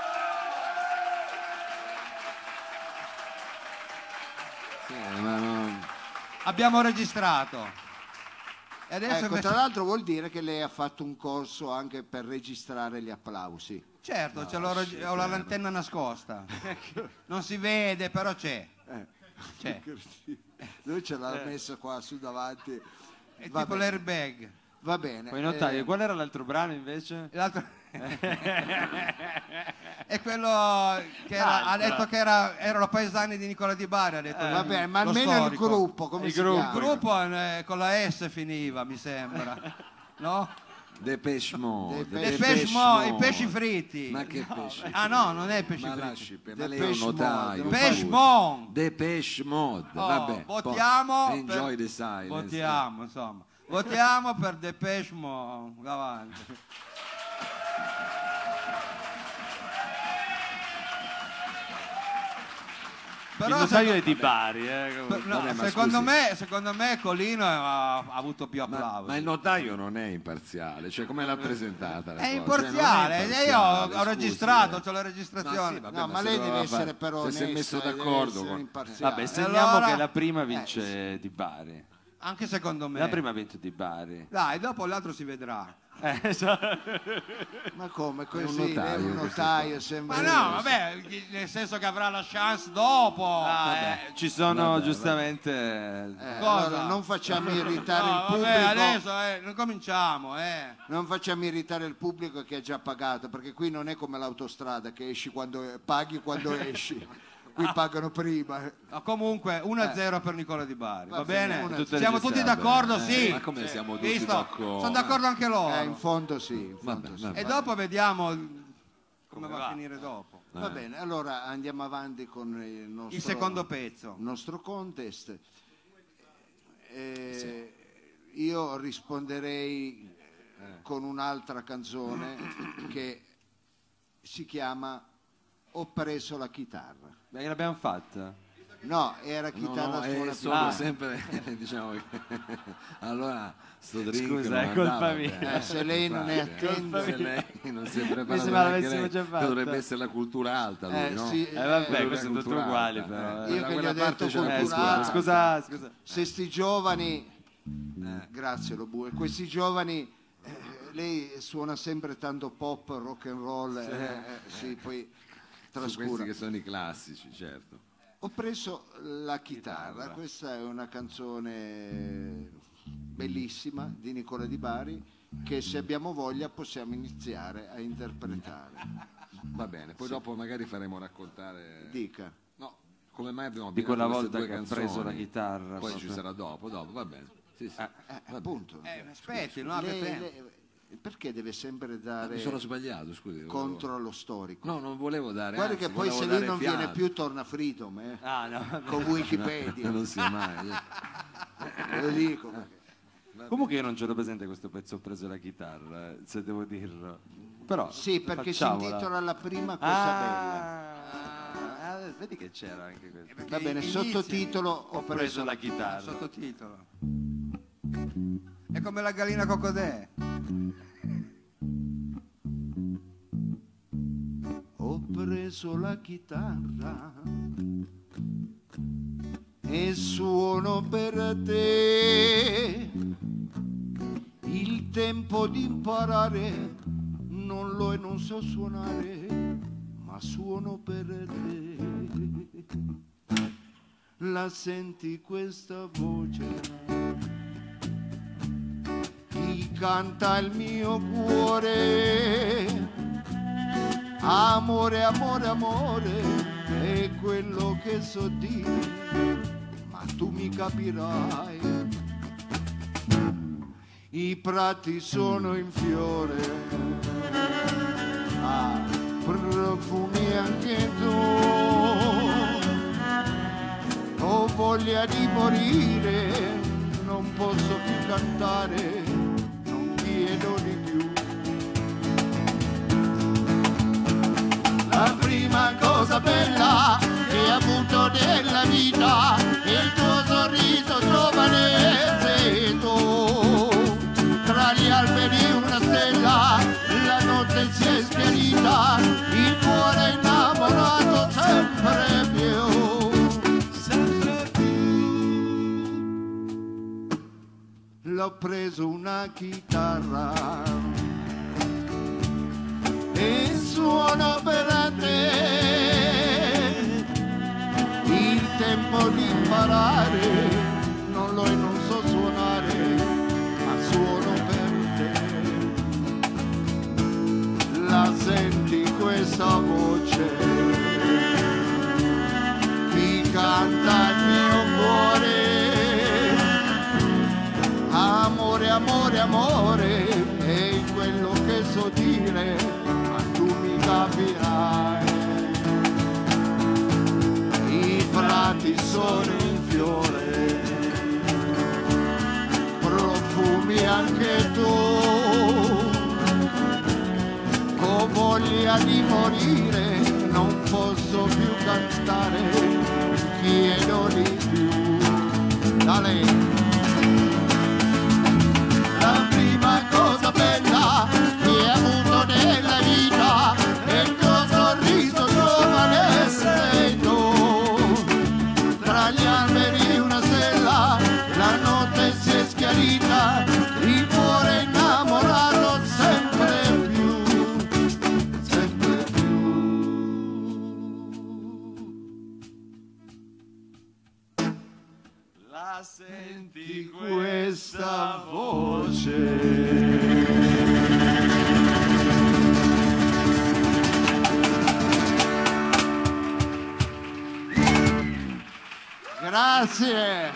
Sì, ma non- Abbiamo registrato. E adesso Ecco, invece- tra l'altro vuol dire che lei ha fatto un corso anche per registrare gli applausi. certo, ce l'ho reg- ho la lanterna nascosta. Non si vede, però c'è. Eh. C'è. Lui ce l'ha messa qua su davanti. È Va tipo bene. l'airbag. Va bene. Poi notai, eh, qual era l'altro brano invece? L'altro... è quello che era- ha detto che era, erano paesani di Nicola Di Bari. Ha detto va il- bene, ma lo almeno il storico. gruppo, come Il si gruppo. Il chiama? gruppo eh, con la S finiva, mi sembra. No? Depeche Mode. Depeche I pesci, mo- i pesci fritti. Ma che pesci? Ah no, non è pesci Ma fritti. lasci, per- ma lei è Depeche un notaio. Mode. Pesci scusi. mon. Depeche Mode, Oh, vabbè. votiamo poi- Enjoy per- the silence. Votiamo, insomma. Votiamo per Depeche Mode. Davanti. Il Però notaio secondo, è Di Bari, eh, per- comunque. no, Vabbè, ma secondo, scusi. me, secondo me Colino ha, ha avuto più Ma, applausi. ma il notaio non è imparziale, cioè come l'ha presentata la È cosa? Cioè, non imparziale, imparziale, io ho, ho scusi, registrato, eh. c'ho la Ma registrazione. sì, vabbè, No, ma se lei doveva deve fare- essere però se si è onesta, messo deve d'accordo essere con- imparziale. Vabbè, segniamo allora- che la prima Eh, vince Di Bari. Anche secondo me. La prima ha vinto Di Bari. Dai, dopo l'altro si vedrà. Eh, esatto. Ma come così? È un notaio, Lei è un questo notaio, sembra. Ma no, vabbè, nel senso che avrà la chance dopo. Ah, eh, ci sono Vabbè, giustamente Eh, Cosa? allora non facciamo irritare No, il pubblico. vabbè, adesso eh, non cominciamo, eh. Non facciamo irritare il pubblico che ha già pagato, perché qui non è come l'autostrada che esci quando paghi quando esci. Qui pagano prima. Ma comunque uno a zero per Nicola Di Bari, va, Va bene? bene, uno a zero. Siamo Tutto tutti registrato, d'accordo, eh. sì. Ma come siamo tutti Visto? d'accordo? Sono d'accordo anche loro. Eh, in fondo sì. in fondo Vabbè, sì. vabbè. E dopo vediamo il- come, va, va. a finire dopo. Va bene, allora andiamo avanti con il nostro, Il secondo pezzo. il nostro contest. Eh, Io risponderei con un'altra canzone che si chiama Ho preso la chitarra. Beh, l'abbiamo fatta. No, era No, chitarra no, suona è più solo Ah. sempre diciamo che allora sto drink Scusa, non è colpa andava mia. bene. Eh, se lei non è Infatti, attenta- se lei non si è Mi preparata sembrava neanche l'avessimo lei, già che fatta. dovrebbe essere la cultura alta lui, Eh, no? sì, Eh vabbè, Cultura queste sono tutte cultura uguali alta, però. eh. eh. Io Da che gli quella ho detto parte c'è la Eh, cultura cultura scusa, alta. scusa, scusa. se sti giovani, grazie Lobu, e questi giovani, eh, lei suona sempre tanto pop, rock and roll, eh, eh, sì, poi Su questi trascura. che sono i classici, certo. Ho preso la chitarra, questa è una canzone bellissima di Nicola Di Bari che se abbiamo voglia possiamo iniziare a interpretare. Va bene, poi dopo magari faremo raccontare Dica. no, come mai abbiamo Di abbinato quella queste volta due che ha canzoni. preso la chitarra, Poi proprio. ci sarà dopo, dopo, va bene. Sì, sì. Eh, appunto. Eh, aspetti, non abbia Lei- tempo. lei- perché deve sempre dare Mi sono sbagliato, scusi. volevo- contro allo storico? No, non volevo dare. Guarda anzi, che poi volevo se lui dare non fiato. viene più torna Freedom, eh, Ah, no, vabbè. con Wikipedia. non sia mai. Ve lo dico. perché- Comunque io non c'ero presente questo pezzo, ho preso la chitarra, eh, se devo dirlo. Però Sì, perché si facciamola. intitola La prima cosa bella. Ah, ah, vedi che c'era anche questo. Va bene, Inizia. sottotitolo Ho Ho preso preso la la chitarra. Sottotitolo. È come la gallina cocodè. Ho preso la chitarra e suono per te il tempo di imparare, non lo e non so suonare, ma suono per te. La senti questa voce? Chi canta il mio cuore? Amore, amore, amore, è quello che so dire, ma tu mi capirai. I prati sono in fiore, ah, profumi anche tu. Ho voglia di morire, non posso più cantare, non chiedo di più. La prima cosa bella che ho avuto nella vita è il tuo sorriso giovane e tu. Tra gli alberi una stella, la notte si è schiarita, il cuore innamorato sempre più, sempre più. L'ho preso una chitarra e suono per te. Il tempo di imparare, non lo e non so suonare, ma suono per te. La senti questa voce? Chi canta il mio cuore? Amore, amore, amore, è quello che so dire, ma tu mi capirai. I prati sono in fiore, profumi anche tu. Ho voglia di morire, non posso più cantare, chiedo di più. Dale. La prima cosa bella che ho avuto nella vita è il tuo sorriso giovane sei tu. Tra gli alberi una stella, la notte si è schiarita, il cuore innamorato sempre più, sempre più. La senti Questa voce. Grazie.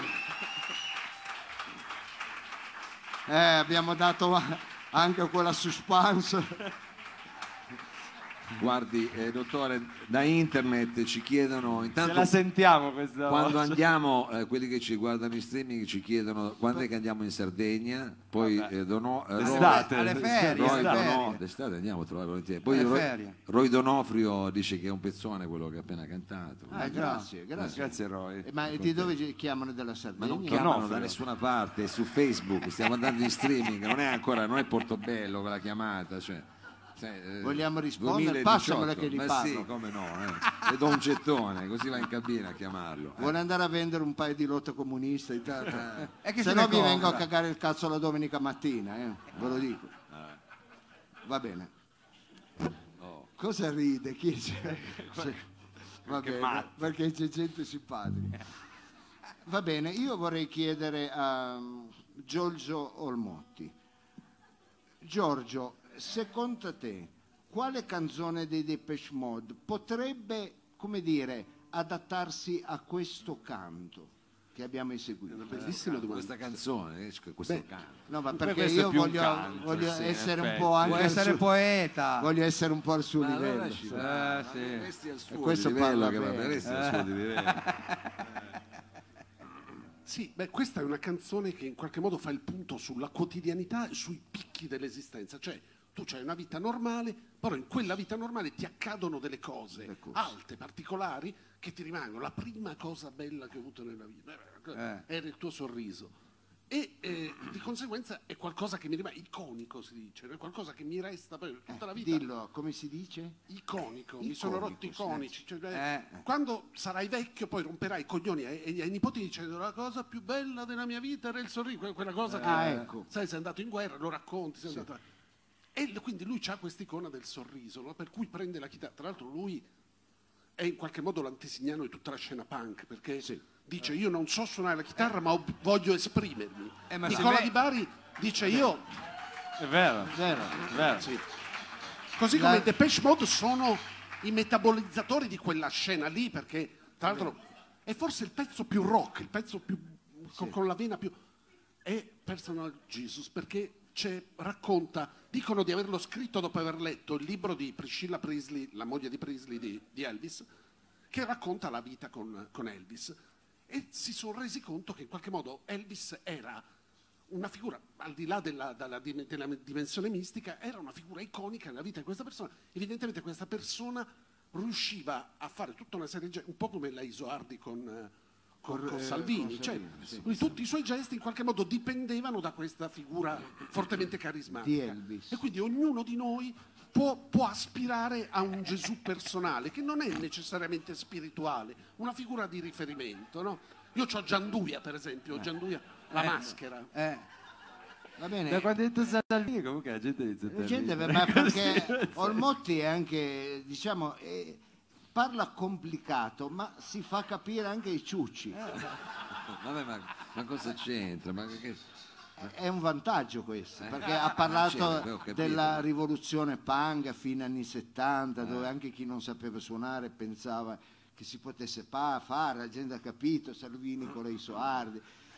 Eh, abbiamo dato anche quella suspense. Guardi, eh, dottore, da internet ci chiedono Se intanto la sentiamo questa quando voce. andiamo, eh, quelli che ci guardano in streaming ci chiedono quando è che andiamo in Sardegna, poi Vabbè. eh, Dono, eh, Roy- D'estate. Alle ferie, Roy alle Dono- ferie. d'estate andiamo a trovare volentieri. Poi Alle Roy, ferie. Roy Donofrio dice che è un pezzone quello che ha appena cantato. Ah, grazie, grazie. Grazie Roy. Eh, Ma di dove ci chiamano della Ma Sardegna? non chiamano da Donofrio. nessuna parte, è su Facebook, stiamo andando in streaming, non è ancora, non è Portobello quella chiamata, cioè, cioè, eh, Vogliamo rispondere? duemiladiciotto. Passamela che li Ma parlo. sì, come no, eh. Le do un gettone, così va in cabina a chiamarlo. eh. Vuole andare a vendere un paio di lotte comuniste intanto? E chi Se se no ne vi compra? vengo a cagare il cazzo la domenica mattina, eh? Ve lo dico. Va bene. Cosa ride? Chi c'è? C'è- Va bene, matto. perché c'è gente simpatica. Va bene, io vorrei chiedere a um, Giorgio Olmotti. Giorgio, secondo te, quale canzone dei Depeche Mode potrebbe, come dire, adattarsi a questo canto che abbiamo eseguito? Bellissima domanda. Questa canzone, eh, questo Beh, canto. No, ma Per perché questo è io più un voglio, canto, voglio sì, in essere un effetti. po' anche Vuoi al essere suo- poeta? voglio essere un po' al suo Ma allora livello. ci sì. va, Eh, ma sì. resti al suo questo livello, parla che va bene. bene, resti al suo livello. Sì, beh, questa è una canzone che in qualche modo fa il punto sulla quotidianità e sui picchi dell'esistenza. Cioè, tu hai una vita normale, però in quella vita normale ti accadono delle cose Le cose. alte, particolari, che ti rimangono. La prima cosa bella che ho avuto nella vita Eh. era il tuo sorriso. E eh, di conseguenza è qualcosa che mi rimane iconico, si dice, è qualcosa che mi resta per tutta la Eh, vita. dillo, come si dice? Iconico, mi Iconico, sono rotti sì. iconici. Cioè, Eh. Quando sarai vecchio poi romperai i coglioni ai, ai- ai nipoti dicendo la cosa più bella della mia vita era il sorriso, que- quella cosa che Ah, ecco. sai, sei andato in guerra, lo racconti, sei andato- e l- quindi lui ha quest'icona del sorriso, no? Per cui prende la chitarra. Tra l'altro lui è in qualche modo l'antesignano di tutta la scena punk, perché dice io non so suonare la chitarra ma ho- voglio esprimermi. Eh, ma se Nicola me- Di Bari dice io È vero, Vero. è vero. sì. Così come i Depeche Mode sono i metabolizzatori di quella scena lì, perché tra l'altro è forse il pezzo più rock, il pezzo più con, con la vena più è Personal Jesus, perché c'è, racconta, dicono di averlo scritto dopo aver letto il libro di Priscilla Presley, la moglie di Presley di, di Elvis, che racconta la vita con, con Elvis, e si sono resi conto che in qualche modo Elvis era una figura, al di là della, della dim- della dimensione mistica, era una figura iconica nella vita di questa persona. Evidentemente questa persona riusciva a fare tutta una serie di gesti, un po' come la Isoardi con, eh, con, Con, con eh, Salvini, con cioè, Salvini, sì. quindi tutti i suoi gesti in qualche modo dipendevano da questa figura fortemente carismatica. Di Elvis. E quindi ognuno di noi può, può aspirare a un Gesù personale, che non è necessariamente spirituale, una figura di riferimento, no? Io ho Gianduia, per esempio, ho Gianduia, la maschera. Eh, va bene. Da quando hai detto Salvini comunque la gente inizia a La gente, ridere. ma perché Olmotti è anche, diciamo, eh, parla complicato, ma si fa capire anche ai ciucci. Vabbè, ma, ma cosa c'entra? Ma che... È un vantaggio questo, perché Eh, ha parlato c'era, ho capito. della rivoluzione punk a fine anni settanta, dove anche chi non sapeva suonare pensava che si potesse pa- fare, la gente ha capito, Salvini con le Isoardi.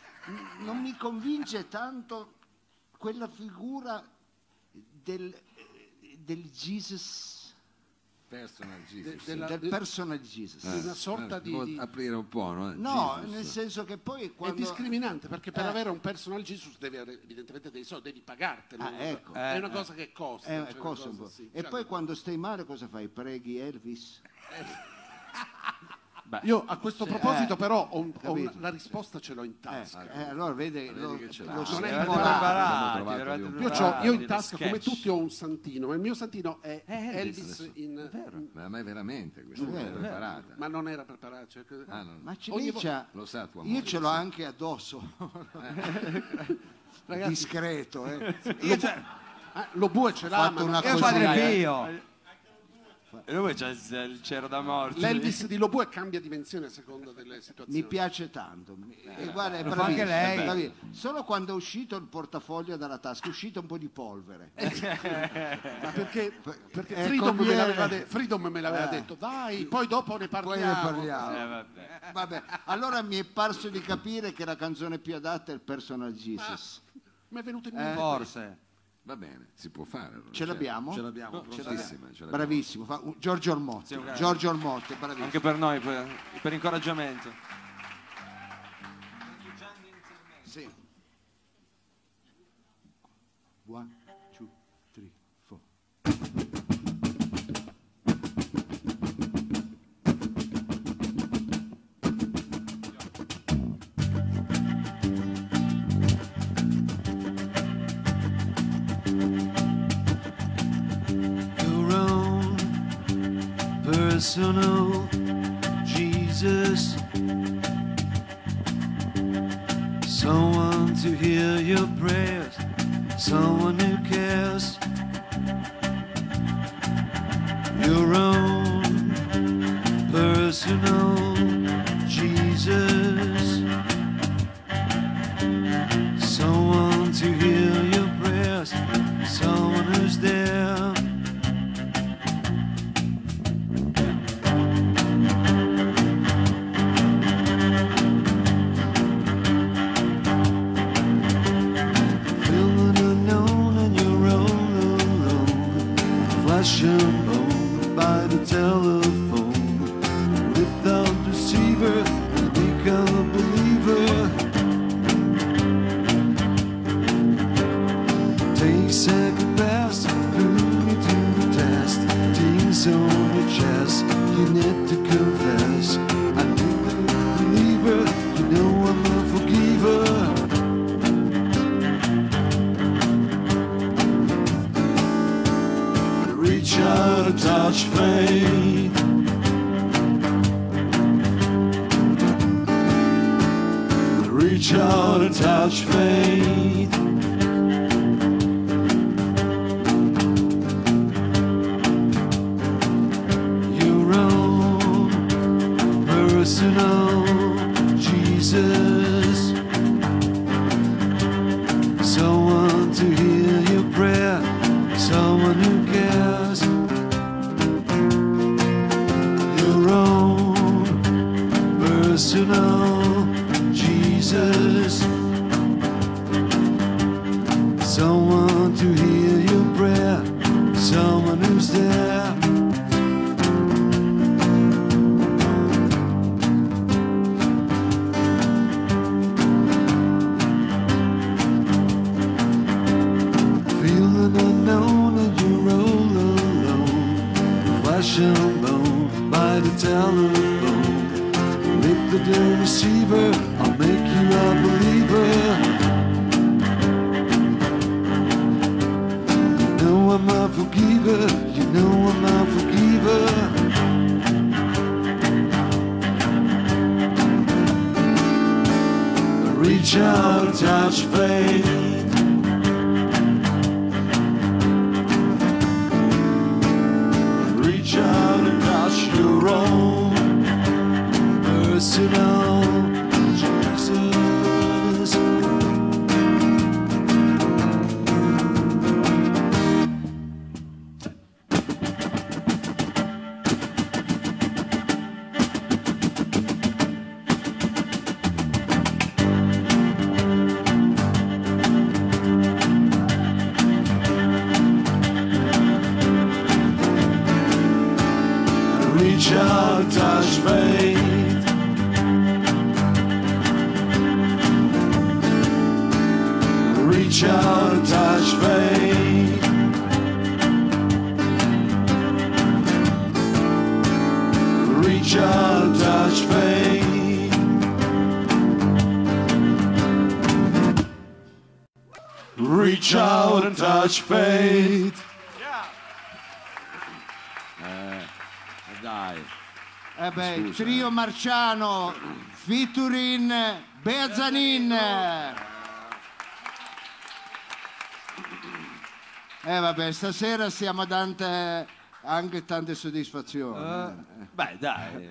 N- Non mi convince tanto quella figura del, del Jesus, Personal De- Jesus. della- del de- personal Jesus. di una sorta Eh, di, può di- aprire un po', no? No, Jesus. nel senso che poi è quando... discriminante, perché per Eh. avere un personal Jesus devi avere evidentemente dei soldi, devi pagartelo. Ah, ecco. È una cosa che costa. Eh, cioè una costa un cosa, po'. sì. E Cioè, poi quando stai male cosa fai? Preghi Elvis? io a questo proposito Eh, però ho un- ho capito. una- la risposta ce l'ho in Eh, tasca. eh, allora vede, Vedi lo, che ce lo l'ha. Non è stimolato. Eravate Abbiamo preparati, trovato eravate di un- Io, preparati, c'ho- io in lo tasca come sketch. tutti ho un santino, e il mio santino è Elvis. Elvis in, in- Ma a me veramente questa È è vero. preparata. ma non era preparato. Cioè, che- Ah, no, Ma Ogni Cilicia, lo sa tua io moglie, ce l'ho sì. anche addosso, Ragazzi, discreto. Eh. io già- eh, lo bue ce l'ha, fatto ma non- una Io così, Padre eh. Pio. E lui c'è il, il cero da morte. l'Elvis di Lobue cambia dimensione a seconda delle situazioni. Mi piace tanto. Mi- e guarda, è lo fa anche bravissimo, lei. è bravissimo. Solo quando è uscito il portafoglio dalla tasca, è uscito un po' di polvere. Ma perché, perché Eh, Freedom, me conviene. l'aveva, de- Freedom me l'aveva Eh. detto, dai, poi dopo ne Poi parliamo. ne parliamo. Eh, vabbè. Vabbè, allora mi è parso di capire che la canzone più adatta è il Personal Jesus. Mi è venuto in mente. Forse. Va bene, si può fare. allora, Ce certo. l'abbiamo? Ce l'abbiamo, prontissima. ce l'abbiamo. Bravissimo, fa- uh, Giorgio Ormotti. Sì, ok. Giorgio Ormotti, bravissimo. Anche per noi, per, per incoraggiamento. Sì. One, two, three, four. Your own personal Jesus, someone to hear your prayers, someone who cares. Your own personal Jesus, someone to hear your prayers, someone who's there. Feeling unknown and you're all alone, flesh and bone by the telephone. Without receiver, you become a believer. Take second best, put me to the test. Things on your chest, you need to confess. I knew the believer, you know I'm a forgiver. and touch faith. Reach out and touch faith. Your own personal Jesus. Someone to hear your prayer. Someone who cares. Your own personal Jesus. Someone to hear your prayer. Someone who's there. Feeling unknown and you're all alone. Flesh and bone by the telephone. Lift up the receiver, I'll make you a believer. You know I'm a forgiver, you know I'm a forgiver. Reach out and touch faith. Reach out and touch your own personal Jesus. Reach out, touch faith. Reach out, touch faith. Reach out, touch faith. Reach out and touch faith. Dai. Eh beh, il Scusa. trio Marciano featuring Beazanin. Eh vabbè, stasera stiamo dando anche tante soddisfazioni. Beh, dai.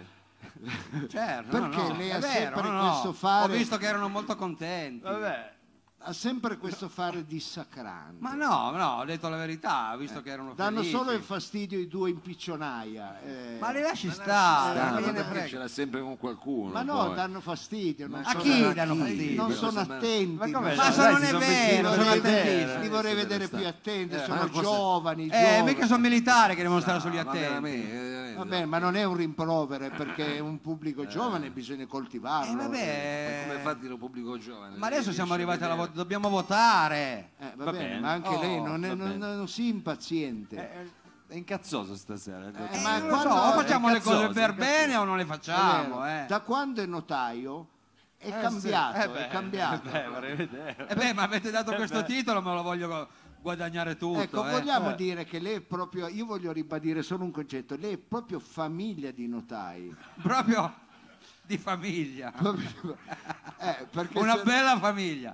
Certo, no, Perché no, lei è ha vero, sempre no, no. questo fare- Ho visto che erano molto contenti. Vabbè. Ha sempre questo fare dissacrante. Ma no, no, ho detto la verità, ho visto che erano Danno felici. solo il fastidio i due in piccionaia. eh. Ma li lasci stare, Ah, non ma gliene perché frega. ce l'ha sempre con qualcuno. Ma no, poi. danno fastidio. Non A sono- chi danno fastidio? Non sono Ma- attenti. ma come non no? Ma sono- se non si è sono vero, vestiti sono li vorrei attentissimi. vedere, li vorrei Eh, vedere sta. più attenti, Eh, sono ma cosa- giovani, Eh, giovani. mica sono militari che devono stare sugli Ma attenti. veramente, eh, Vabbè, ma non è un rimprovero, perché un pubblico giovane bisogna coltivarlo. Eh, vabbè. come fa a dire un pubblico giovane? Ma adesso Riesce siamo a arrivati alla vedere. vota, dobbiamo votare. Eh, va Va bene, bene. ma anche Oh, lei non, è, va non, bene. non si impaziente. È incazzoso stasera. il dottor. Eh, ma non lo so, quando- o facciamo è le cose cazzoso, per è bene cazzoso. o non le È facciamo, vero, eh. Da quando è notaio è Eh, cambiato, sì. Eh beh, è cambiato. Eh, vorrei vedere. Eh beh, ma avete dato questo beh. titolo, me lo voglio guadagnare tutto. Ecco, eh. vogliamo Eh. dire che lei è proprio, io voglio ribadire solo un concetto, lei è proprio famiglia di notai. Proprio di famiglia. Proprio- eh, perché Una se- bella famiglia.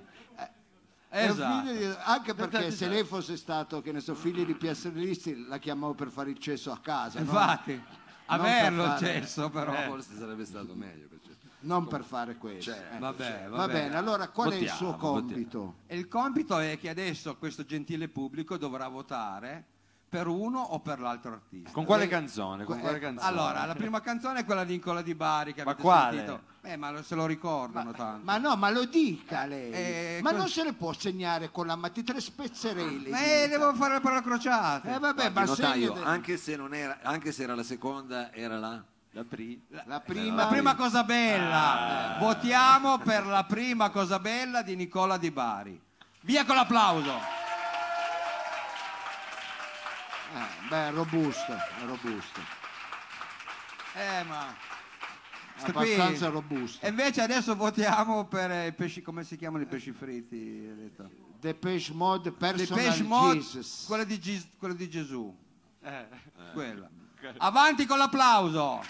è un Esatto. figlio di- anche perché se lei fosse stato, che ne so, figlio di piastrellisti, la chiamavo per fare il cesso a casa, no? Infatti, Non averlo il per fare- cesso però. Eh, forse sarebbe stato meglio. perché- non per fare questo. Cioè, Eh. Vabbè, Va vabbè. bene, allora qual è il Votiamo, suo votiamo. compito? E il compito è che adesso questo gentile pubblico dovrà votare per uno o per l'altro artista. Con quale Eh, canzone? Con eh, quale canzone? Allora, la prima canzone è quella di Nicola Di Bari che Ma avete quale? sentito. Eh, ma lo- se lo ricordano tanto. Ma no, ma lo dica lei. Eh, ma que- non se le può segnare con la matita, le spezzerei. Ma eh, devo fare le parole crociate. Eh vabbè, ma Il notaio, segnate- anche se non era, anche se era la seconda, era la. La pri- la prima, La prima cosa bella. Votiamo per la prima cosa bella di Nicola Di Bari. Via con l'applauso. Eh, beh, robusto, è robusto. Eh, ma sto qui- Abbastanza robusto. E invece adesso votiamo per i pesci, come si chiamano i pesci fritti? hai detto? Depeche Mode, Le Personal pesci mod, Jesus. quello di, Gis- quello di Gesù. eh. Quella. Avanti con l'applauso.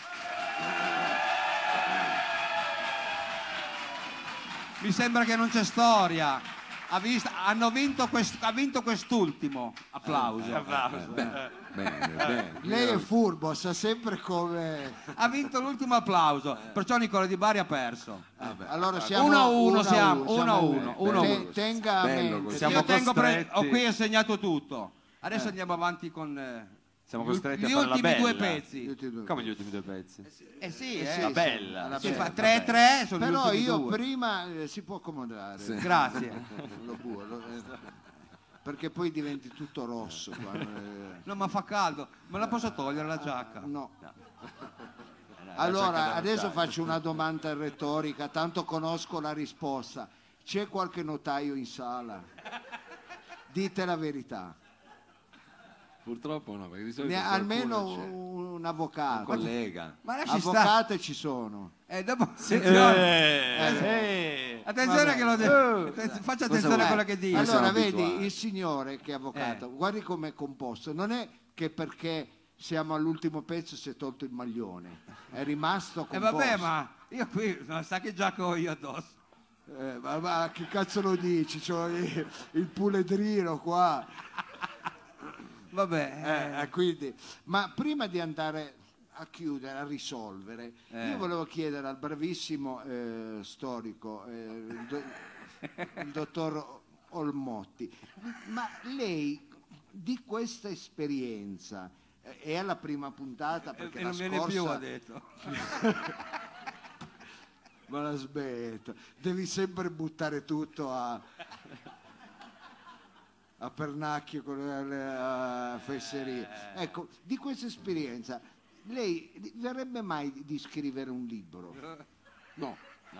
Mi sembra che non c'è storia. Ha visto, hanno vinto, quest, ha vinto quest'ultimo. Applauso. Applauso. Bene, bene, bene. Lei è furbo, sa sempre come... Ha vinto l'ultimo applauso, perciò Nicola Di Bari ha perso. Allora siamo Uno a uno uno a siamo, uno, uno a siamo uno, uno a Te- uno. Tenga a Bello mente. così. Siamo Io tengo pre- costretti. ho qui assegnato tutto. Adesso andiamo avanti con eh, Siamo gli- costretti gli a fare la ultimi due bella. pezzi. Tutti e due. Come gli ultimi due pezzi? Eh sì, Eh eh. sì, La sì, bella. alla Si bella. fa tre tre, sono gli Però ultimi io due. prima eh, si può accomodare. Grazie. Lo buo, lo- eh, perché poi diventi tutto rosso. quando, eh, No, ma fa caldo. Me la posso togliere la giacca? no. La Allora, giacca da adesso notaio. faccio una domanda retorica, tanto conosco la risposta. C'è qualche notaio in sala? Dite la verità. Purtroppo no, perché di solito Ne- qualcuno almeno c'è. un, un Un avvocato. collega. Ma lasci stare. Avvocate ci sono. Eh, dopo, attenzione, Eh, eh. attenzione vabbè. che lo de- attenz- faccia attenzione a vuoi? quello che dice. Noi Allora, siamo vedi, abituati. il signore che è avvocato, Eh. guardi com'è composto. Non è che perché siamo all'ultimo pezzo si è tolto il maglione, è rimasto E composto. vabbè, ma io qui, ma sa che giacca ho io addosso. Eh, ma, ma che cazzo lo dici? C'ho il, il puledrino qua. Vabbè, Eh, eh, quindi, ma prima di andare a chiudere, a risolvere, Eh. io volevo chiedere al bravissimo eh, storico, eh, il, do- il dottor Olmotti, ma lei di questa esperienza eh, è alla prima puntata e, perché e la non viene scorsa più, ha detto. ma la smetto, devi sempre buttare tutto a, a pernacchio con le a fesserie. Ecco, di questa esperienza, lei verrebbe mai di- di scrivere un libro? No,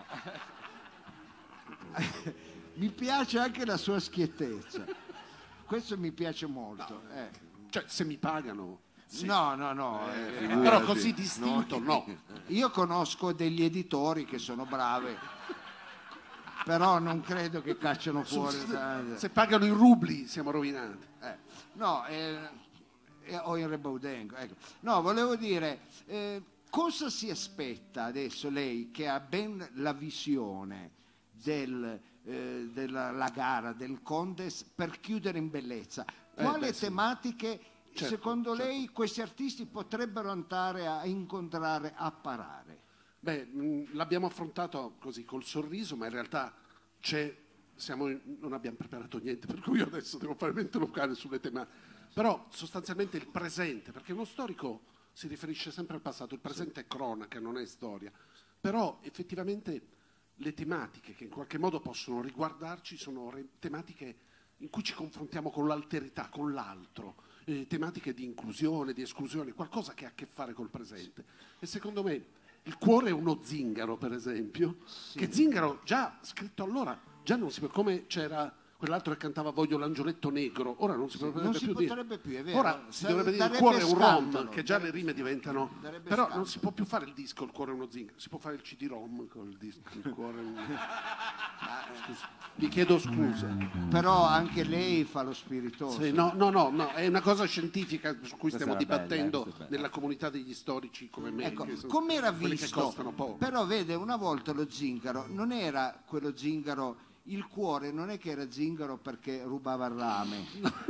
Mi piace anche la sua schiettezza, questo mi piace molto. eh. cioè se mi pagano. Sì. No, no, no. eh, Figurati. Però così distinto no. Io conosco degli editori che sono bravi, però non credo che cacciano fuori. da- Se pagano in rubli siamo rovinati. Eh, no, eh, eh, o in Rebaudengo. Ecco. No, volevo dire, eh, cosa si aspetta adesso lei che ha ben la visione del, eh, della la gara del Condes per chiudere in bellezza? Quali beh, sì. tematiche Certo, secondo certo. lei questi artisti potrebbero andare a incontrare, a parare? Beh, mh, l'abbiamo affrontato così col sorriso, ma in realtà c'è, siamo in- non abbiamo preparato niente, per cui io adesso devo fare mente locale sulle tematiche. Però sostanzialmente il presente, perché uno storico si riferisce sempre al passato, il presente è cronaca, non è storia. Però effettivamente le tematiche che in qualche modo possono riguardarci sono re- tematiche in cui ci confrontiamo con l'alterità, con l'altro, eh, tematiche di inclusione, di esclusione, qualcosa che ha a che fare col presente. E secondo me il cuore è uno zingaro, per esempio, che Zingaro già scritto allora, già non si può, come c'era quell'altro che cantava Voglio l'angioletto negro, ora non si potrebbe non si più potrebbe dire. più, è vero. Ora si Sare- dovrebbe dire il darebbe cuore è un rom, scandalo. che già le rime diventano... Darebbe Però scandalo. non si può più fare il disco Il cuore è uno zingaro, si può fare il C D-rom col disco Il cuore è un... Scusa, vi chiedo scusa. Però anche lei fa lo spiritoso. Sì, no, no, no, no, è una cosa scientifica su cui Questa stiamo era bella, dibattendo questa è bella. nella comunità degli storici come me. Ecco, che sono com'era quelli che visto? costano poco. Però vede, una volta lo zingaro non era quello zingaro, il cuore non è che era zingaro perché rubava il rame.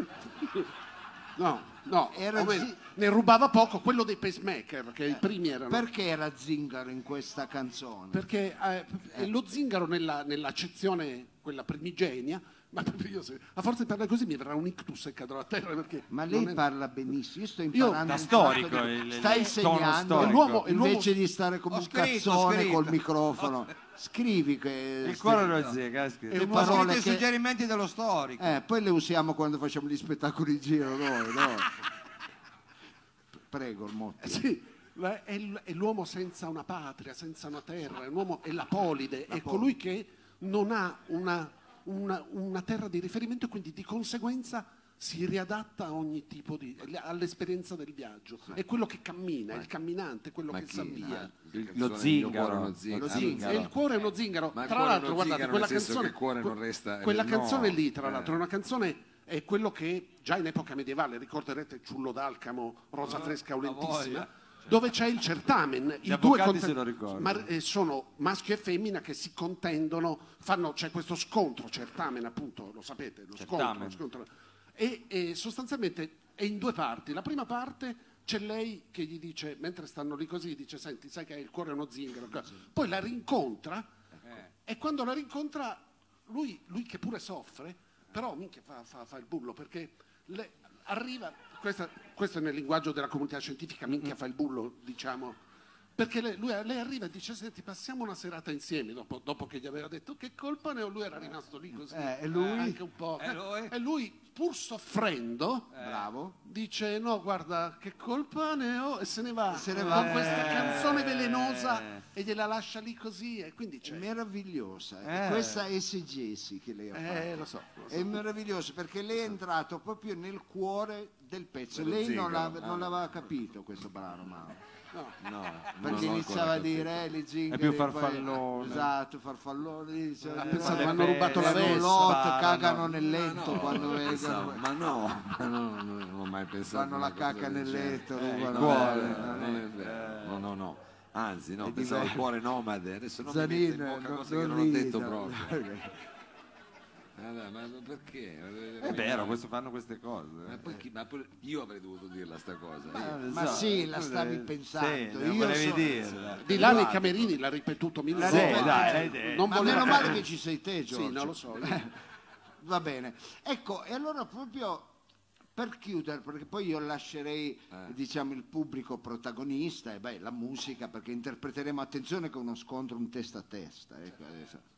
No, no, Era o meglio, zi- ne rubava poco quello dei pacemaker, che i primi erano. Perché era zingaro in questa canzone? Perché eh, è lo zingaro nella, nell'accezione, quella primigenia, ma io se- a forza di parlare così mi verrà un ictus e cadrò a terra perché... Ma lei non è- parla benissimo, io sto Io- imparando da un storico, sacco di- il- stai il tono insegnando storico. È l'uomo- è l'uomo- invece di stare come Ho un scritto, ho cazzone scritto. col microfono. Scrivi che Il cuore lo zega, è le un Ho parole scritto i che- suggerimenti dello storico. Eh, poi le usiamo quando facciamo gli spettacoli in giro noi, no? Prego, il motto. Sì, la- è, l- è l'uomo senza una patria, senza una terra, è, un uomo, è l'apolide, è colui che non ha una, una- una terra di riferimento e quindi di conseguenza si riadatta a ogni tipo di... all'esperienza del viaggio. È quello che cammina, è il camminante, quello Ma che chi? sa via. Il- Lo il zingaro. cuore è uno zingaro. Lo Ah, zingaro. E il cuore è uno zingaro. Ma il Tra cuore è l'altro, uno guardate, zingaro quella nel senso canzone, che il cuore non que- resta- quella no, canzone lì, tra eh. l'altro, è una canzone è quello che già in epoca medievale, ricorderete Ciullo d'Alcamo, Rosa Fresca o Lentissima, dove c'è il certamen. Gli I avvocati due se lo ricordano. ma, eh, sono maschio e femmina che si contendono, fanno, c'è questo scontro, certamen appunto, lo sapete, lo Certamen. scontro, scontro. E, e sostanzialmente è in due parti. La prima parte c'è lei che gli dice, mentre stanno lì così, dice senti, sai che il cuore è uno zingaro, poi la rincontra e quando la rincontra lui, lui che pure soffre, però minchia fa, fa, fa il bullo perché le, arriva, questa, questo è nel linguaggio della comunità scientifica, minchia fa il bullo, diciamo, perché lei, lui, lei arriva e dice senti passiamo una serata insieme, dopo, dopo che gli aveva detto che colpa ne ho, lui era rimasto lì così, Eh, e lui? anche un po', E lui? e lui pur soffrendo Bravo. dice no guarda che colpa ne ho e se ne va, Se ne con va. questa canzone velenosa e gliela lascia lì così e quindi È c'è meravigliosa, Eh. questa esegesi che lei ha fatto. eh, lo so, lo so. È meraviglioso perché lei è entrato proprio nel cuore del pezzo. Dello Lei non, zingaro. l'ave- non l'aveva capito questo brano, ma No, non perché l'ho iniziava ancora a dire eh, gli zingari, più poi- farfallone. esatto, farfallone. Dice, Ha eh, pensato, eh, mi hanno rubato la sono vesta. lot, sparano. cagano nel letto no, quando pensavo, vedono. ma no, ma no, non ho mai pensato Fanno a la una cosa cacca del nel genere. letto, Eh, rubano il la- cuore, eh, non è vero, no, no, no, anzi no, È pensavo al diverso. cuore nomade, adesso non mi mette in Zanino, bocca non- cose che non non ho detto rida. proprio. Allora, ma perché? È vero, questo fanno queste Ma, cose. poi chi- ma pure io avrei dovuto dirla sta cosa. io. Ma sì, la stavi Sì, pensando. non Io volevi so- dirla. Di là nei camerini l'ha ripetuto mille L'ha volte. detto, dai, l'hai detto. Non Ma voleva meno male capire. che ci sei te, Giorgio. Sì, non lo so. Va bene. Ecco, e allora proprio per chiudere, perché poi io lascerei diciamo il pubblico protagonista e beh, la musica, perché interpreteremo, attenzione che è uno scontro un testa a testa. Ecco, adesso.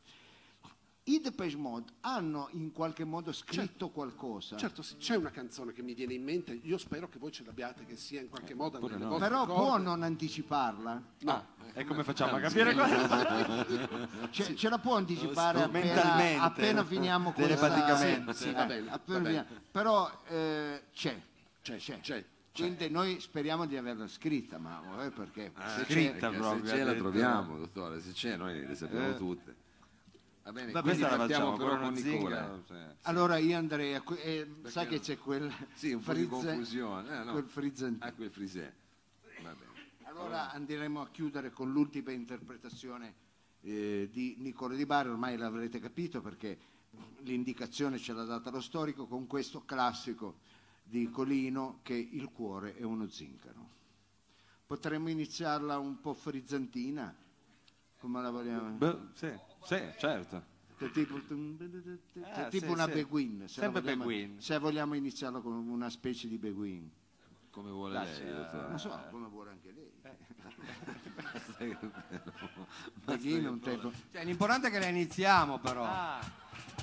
I Depeche Mode hanno in qualche modo scritto qualcosa. Certo, sì, c'è una canzone che mi viene in mente, io spero che voi ce l'abbiate, che sia in qualche modo Pure nelle no. vostre Però può corde. non anticiparla? No, E come facciamo a capire cosa? Ce, ce la può anticipare appena, Mentalmente. appena finiamo questa... Telepaticamente. sì, va bene, appena va bene. finiamo. Però eh, c'è, C'è, c'è. c'è. Quindi noi speriamo di averla scritta, ma eh, perché Ah, scritta perché proprio, se c'è la addirittura. troviamo, dottore, se c'è noi le sappiamo Eh. tutte. Va bene, Da quindi questa la partiamo facciamo però con con uno Nicola. zingaro. Cioè. allora io andrei a que- eh, sai che no? c'è quel Sì, un po' di frizze- confusione. Eh, no. quel frizzen- Ah, quel frisè. Va bene. Allora andremo a chiudere con l'ultima interpretazione eh, di Nicola Di Bari, ormai l'avrete capito perché l'indicazione ce l'ha data lo storico, con questo classico di Colino che il cuore è uno zingaro. Potremmo iniziarla un po' frizzantina, come la vogliamo? Beh, sì, sì, certo. Tipo, Eh, tipo sì, una sì. beguin, se, la Sempre vogliamo, beguin. se vogliamo iniziarla con una specie di beguin. Come vuole Dai, lei, eh, dottore. Non so, come vuole anche lei. Basta che- Beguin è un tempo. Cioè, l'importante è che la iniziamo però. Ah,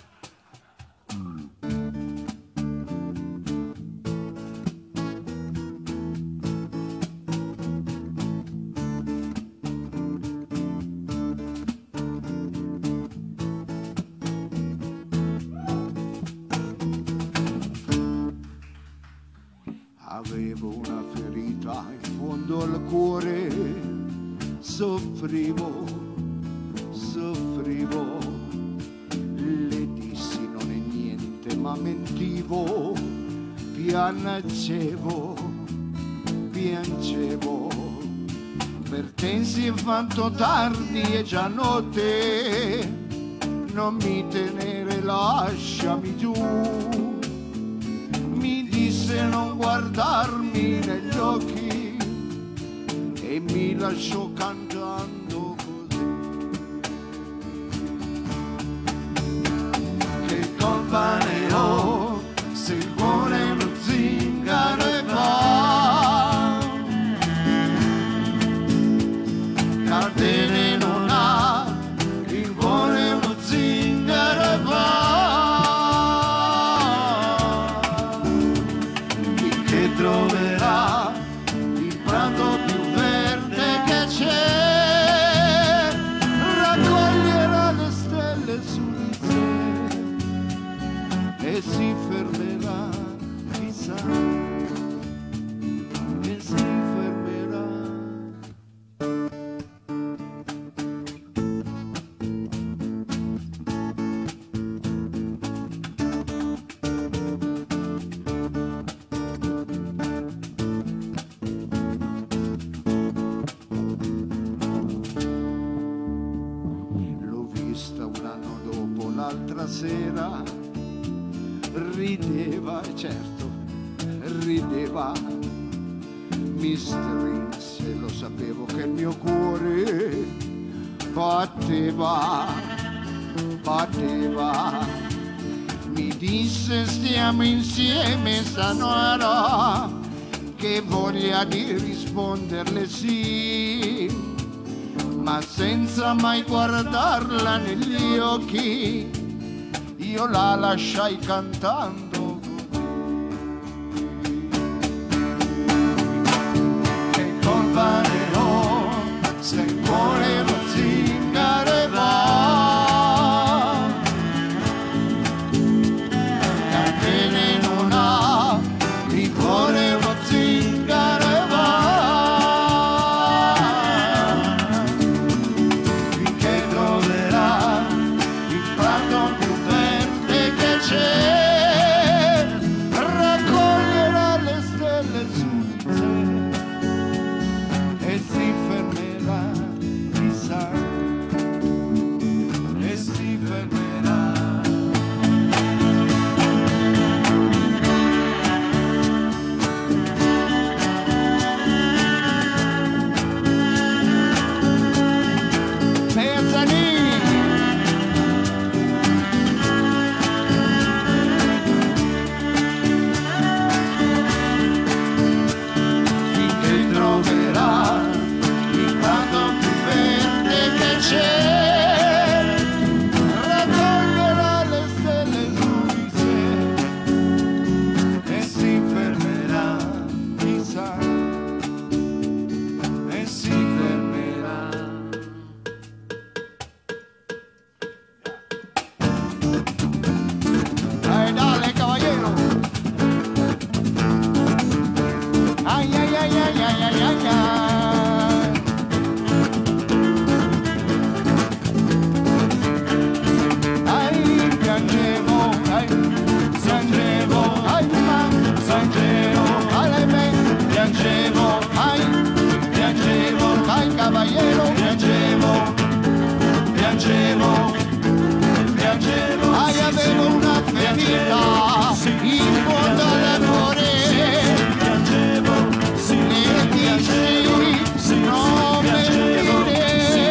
Avevo una ferita in fondo al cuore, soffrivo, soffrivo. Le dissi non è niente, ma mentivo, piangevo, piangevo. Per te si è fatto tardi e già notte, non mi tenere, lasciami giù. Mi disse non guardarmi negli occhi e mi lasciò cantando così. Che colpa ne ho se il cuore è uno zingaro e va, catene non ha, il cuore è uno zingaro e va. Troverà il prato più verde che c'è, raccoglierà le stelle su di sé e si fermerà, chissà, e si fermerà. sera rideva, certo, rideva, mi strinse, lo sapevo che il mio cuore batteva, batteva, mi disse stiamo insieme stanotte, che voglia di risponderle sì, ma senza mai guardarla negli occhi, io la lasciai cantando così. Che colpa ne ho se il cuore lo zingare va, Catene non ha, il cuore lo zingare va, finché troverà il prato più verde che c'è, raccoglierà le stelle sul cielo e si fermerà, chissà, e si fermerà. Finché troverà il prato più verde che c'è, raccoglierà le stelle sul cielo e si fermerà, chissà, e si fermerà. Dai, dale, caballero. Ay, ay, ay, ay, ay, ay, ay, ay. Ay, piangevo, ay, piangevo, ay, ma, piangevo, ay, me, piangevo, ay, piangevo, ay, caballero, piangevo, piangevo, piangevo, ay, avevo una ferita in fondo al cuore. E dici, non mentire,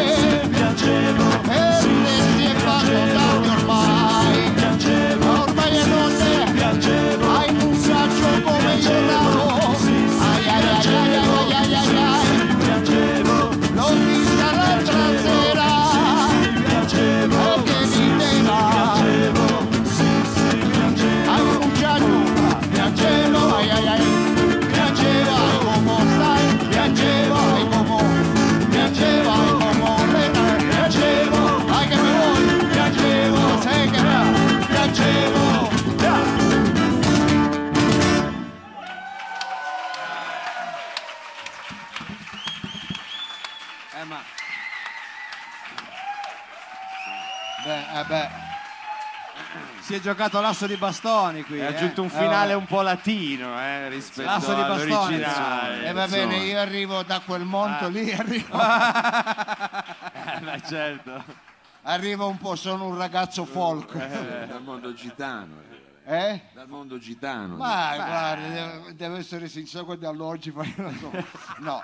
e te si è fatto tardi ormai, ormai è notte, hai un saggio come io lavo, ai ai ai ai ai ai ai ai, l'ho vista l'altra sera, oh che rideva, hai un saggio, piangevo, ai ai ai, piangevo, ai come stai, piangevo, ai come, piangevo, ai come, piangevo, ai che mi vuoi, piangevo, sai che va, piangevo, yeah. Eh, ma Beh, eh beh, si è giocato l'asso di bastoni qui. Hai eh. aggiunto un Eh, finale vabbè. un po' latino eh, rispetto L'asso di bastoni, all'originale. e va bene, insomma. io arrivo da quel monto lì, arrivo, Eh, beh, certo. arrivo un po', sono un ragazzo folk, Eh, dal mondo gitano, eh. eh? Dal mondo gitano. Ma guarda, devo, devo essere sincero, guarda, all'oggi fai una cosa. No,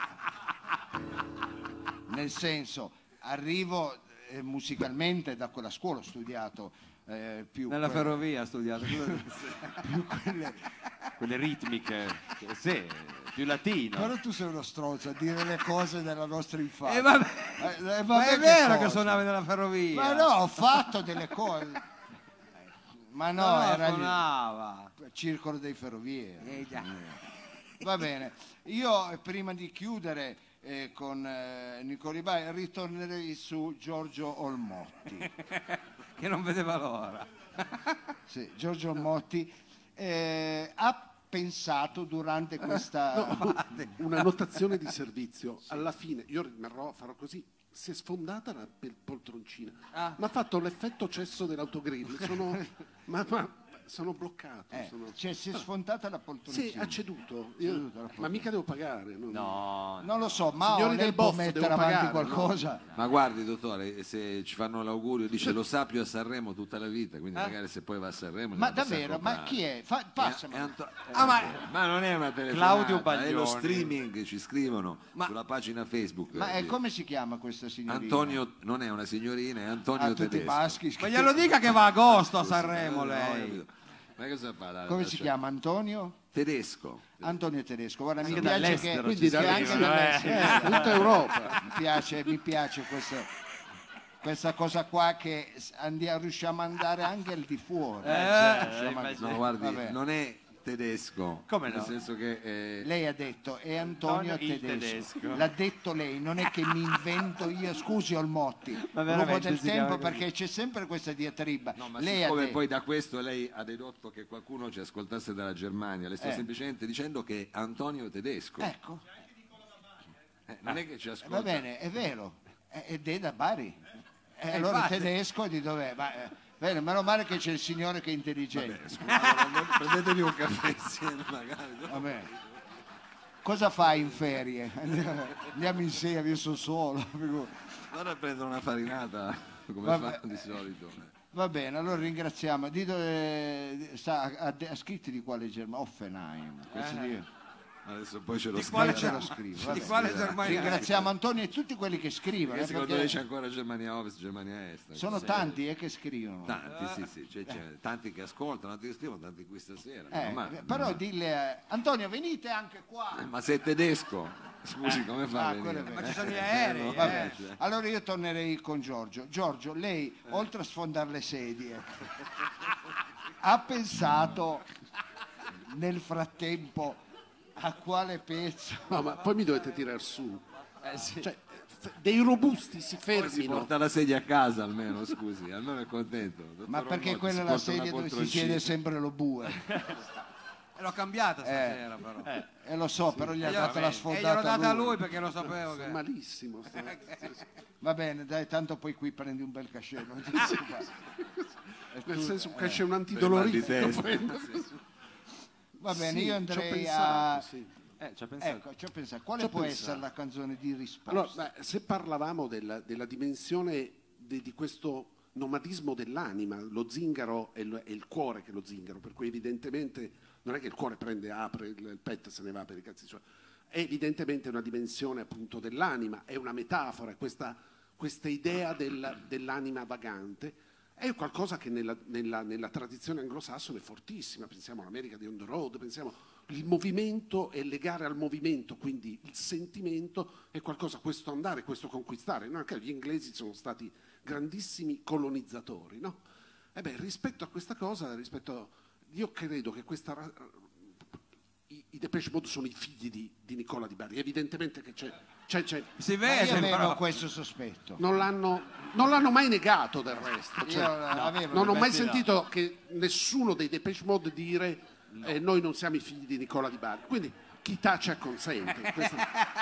nel senso, arrivo eh, musicalmente da quella scuola, ho studiato eh, più Nella quelle- ferrovia ha studiato. più quelle- Quelle ritmiche, sì, più latino. Però tu sei uno stronzo a dire le cose della nostra infanzia. Eh, vabbè. Eh, eh, Ma vabbè, è vero cosa? che suonavi nella ferrovia. Ma no, ho fatto delle cose. Ma no, No, era il suonava. circolo dei ferrovieri. Eh, già. Va bene, io eh, prima di chiudere eh, con eh, Nicolò Bai ritornerei su Giorgio Olmotti. Che non vedeva l'ora. Sì, Giorgio Olmotti eh, ha pensato durante questa... Una notazione di servizio. Alla fine, io rimarrò, farò così. Si è sfondata la pel- poltroncina. Ah. Ma ha fatto l'effetto cesso dell'autogrill. Sono, ma, ma sono bloccato. Eh, sono... cioè, si è sfontata la poltroncina. Sì, ha ceduto. Io- Ceduto la ma mica devo pagare. Non... No, Non lo so, ma Signori lei del può boff, mettere devo avanti pagare, qualcosa. Ma guardi, dottore, se ci fanno l'augurio, dice lo sa più a Sanremo tutta la vita, quindi magari se poi va a Sanremo... Ma gliela possa davvero? Ma comprare. chi è? Fa, È- passamelo. è Anto- ah, ma... ma non è una telefonata, Claudio è lo Baglioni. streaming, ci scrivono Ma- sulla pagina Facebook. Ma eh, è, come si chiama questa signorina? Antonio, non è una signorina, è Antonio Ah, tutti Tedesco. baschi. Ma glielo dica che va a agosto a Scusi, Sanremo eh, no, ho lei. capito. Ma cosa fa? la- Come la- si chiama? Antonio? Tedesco. Antonio Tedesco. Guarda, mi Anche piace che, dall'estero Quindi che da anche scrivono, dall'estero, Eh, tutta Europa. mi piace, mi piace questa, questa cosa qua che s- andiamo, riusciamo ad andare anche al di fuori. Eh, Riusciamo a- immagino. No, guardi, Vabbè. non è tedesco. Come Nel no? senso che... eh, Lei ha detto è Antonio, Antonio il Tedesco. Tedesco. L'ha detto lei, non è che mi invento io. Scusi Olmotti, Ma rubo veramente del si chiama tempo così? perché c'è sempre questa diatriba. No, ma lei ha siccome detto, poi da questo lei ha dedotto che qualcuno ci ascoltasse dalla Germania, le sto Eh. semplicemente dicendo che è Antonio Tedesco. ecco, Eh, non è che ci ascolta. va bene, è vero, è- ed è da Bari. E allora infatti. tedesco di dov'è? Ma, eh, bene, meno male che c'è il signore che è intelligente. Vabbè, scusa, allora, prendetevi un caffè insieme magari. no? Vabbè. Cosa fai in ferie? Andiamo insieme, io sono solo. Vado a prendere una farinata come Vabbè. fanno di solito. Va bene, allora ringraziamo. Di dove, sa, ha, ha scritto di quale Germania? Offenheim. Questo di- Adesso poi ce lo Di quale scriverà. ce lo scrivo. Di vabbè. quale Germania? Ringraziamo Antonio e tutti quelli che scrivono. Perché eh, secondo perché lei c'è ancora Germania Ovest, Germania Est. sono Sì. tanti eh, che scrivono. Tanti, sì, sì, c'è, c'è tanti che ascoltano, tanti che scrivono, tanti qui stasera. Eh, normale, però normale. dille a- Antonio venite anche qua. Ma sei tedesco? Scusi, come fa Ah, a quello è venire? vero. Ma ci sono gli aerei, no, eh. Vabbè, cioè. allora io tornerei con Giorgio. Giorgio, lei oltre a sfondare le sedie ha pensato nel frattempo a quale pezzo? No, ma poi mi dovete tirar su. Eh, sì. Cioè, f- dei robusti si Poi si fermino. porta la sedia a casa almeno, scusi, almeno è contento. Dottor Ma perché Ormotti, quella si è la porta una sedia dove si poltroncina. siede sempre lo bue. E l'ho cambiata stasera però. E Eh, lo so, però gli ha E gliel'ho- dato la e gliel'ho sfondata data a lui. lui perché lo sapevo Sto che... malissimo. sto- Va bene, dai, tanto poi qui prendi un bel cachet. Non ti preoccupare. Nel senso che c'è un Per mal di antidolorifico. testa. prendo. Va bene, Sì, io ci ho andrei pensato, a... sì. Eh, ci ho pensato. Ecco, ci ho pensato. Quale Ci ho può pensato. essere la canzone di risposta? Allora, beh, se parlavamo della, della dimensione di, di questo nomadismo dell'anima, lo zingaro è il, è il cuore che è lo zingaro, per cui evidentemente non è che il cuore prende, apre il, il petto e se ne va per i cazzi suoi, è evidentemente una dimensione appunto dell'anima, è una metafora, questa, questa idea del- dell'anima vagante è qualcosa che nella, nella- nella tradizione anglosassone è fortissima, pensiamo all'America di On the Road, pensiamo il movimento e legare al movimento, quindi il sentimento è qualcosa, questo andare, questo conquistare, no? Anche gli inglesi sono stati grandissimi colonizzatori, no? E beh, rispetto a questa cosa, rispetto, io credo che questa ra- i, i Depeche Mode sono i figli di, di Nicola Di Bari, evidentemente che c'è, c'è, c'è Si Ma vede io avevo però. questo sospetto. non l'hanno, non l'hanno mai negato del resto. Io cioè, avevo non ho mai questi no. sentito che nessuno dei Depeche Mode dire eh, noi non siamo i figli di Nicola Di Bari. Quindi chi tace acconsente. Questo-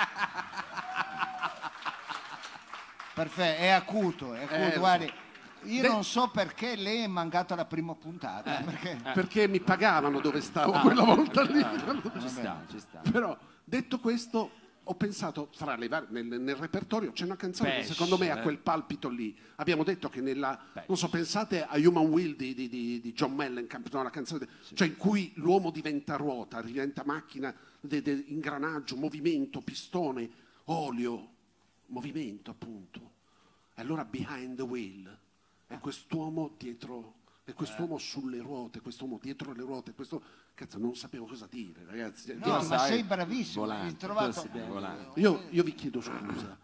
Perfetto, è acuto, è acuto. Eh, lo so. Guardi, io De- non so perché lei è mancata la prima puntata. Eh. Perché... perché mi pagavano dove stavo quella volta lì. Ci sta, ci sta. Però detto questo, ho pensato fra le varie, nel, nel repertorio c'è una canzone che Pesh, secondo me ha eh. quel palpito lì. Abbiamo detto che nella, non so, pensate a Human Will di, di- di- di John Mellencamp, no, la canzone, de- cioè in cui l'uomo diventa ruota, diventa macchina, de- de- ingranaggio, movimento, pistone, olio, movimento appunto. E allora Behind the Wheel è quest'uomo dietro, è quest'uomo sulle ruote, quest'uomo dietro le ruote, questo cazzo non sapevo cosa dire, ragazzi. No, Io ma sai, sei bravissimo. volante, Hai trovato... tu sei Volante. Io, io vi chiedo scusa.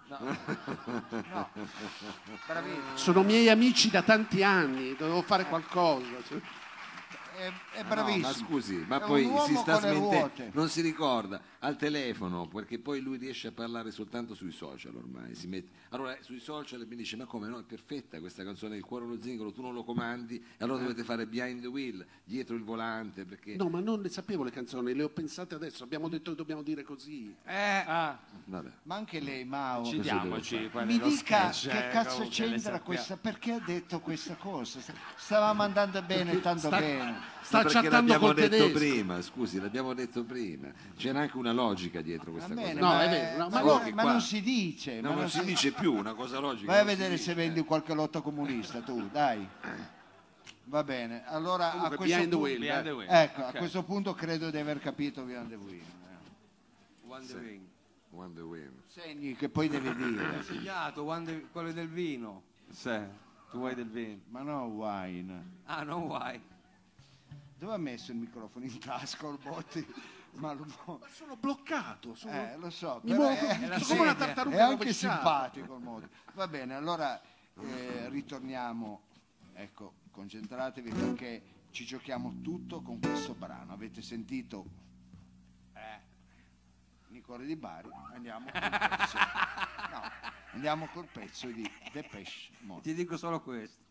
Bravissimo. Sono miei amici da tanti anni, dovevo fare qualcosa. cioè. È, è No, bravissimo. ma scusi, ma È poi un uomo si sta con le smentendo, ruote. non si ricorda al telefono perché poi lui riesce a parlare soltanto sui social ormai. Si mette... Allora sui social mi dice: ma come no? È perfetta questa canzone, Il cuore allo zingaro, tu non lo comandi, e allora dovete fare Behind the Wheel, dietro il volante. Perché No, ma non le sapevo le canzoni, le ho pensate adesso. Abbiamo detto che dobbiamo dire così. Eh, Ah, Vabbè. Ma anche lei, Mao. uccidiamoci. poi Mi nello dica sketch, che eh, cazzo comunque le c'entra sappiamo. questa, perché ha detto questa cosa? Stavamo andando bene, tanto Sta- bene. sta perché chattando l'abbiamo col detto tedesco. prima, scusi, l'abbiamo detto prima. C'era anche una logica dietro questa Va cosa. bene, No, ma, è vero, no, ma ma non- no, che ma qua- non si dice. No, ma non non si dice più, una cosa logica. Vai a non si vedere se dice. vendi qualche lotto comunista tu, dai. Va bene, allora a Comunque, questo, behind the punto, wheel, Behind the wheel. ecco, a Ok. questo punto credo di aver capito Beyond the Wheel. One the Wing. One the win. Segni che poi devi dire, Segnato, One the- quello del vino. Sì, tu vuoi del vino. ma no wine. Ah, non vuoi. Dove ha messo il microfono in tasca il Botti? Ma lo, Sono bloccato. Sono... eh, lo so, Mi però muovo è, come- è sono la come una sedia, tartaruga è anche rovesciata. simpatico il modo. Va bene, allora eh, ritorniamo, ecco, concentratevi perché ci giochiamo tutto con questo brano. Avete sentito eh, Nicore di Bari? Andiamo col pezzo. No, andiamo col pezzo di Depeche Mode. Ti dico solo questo.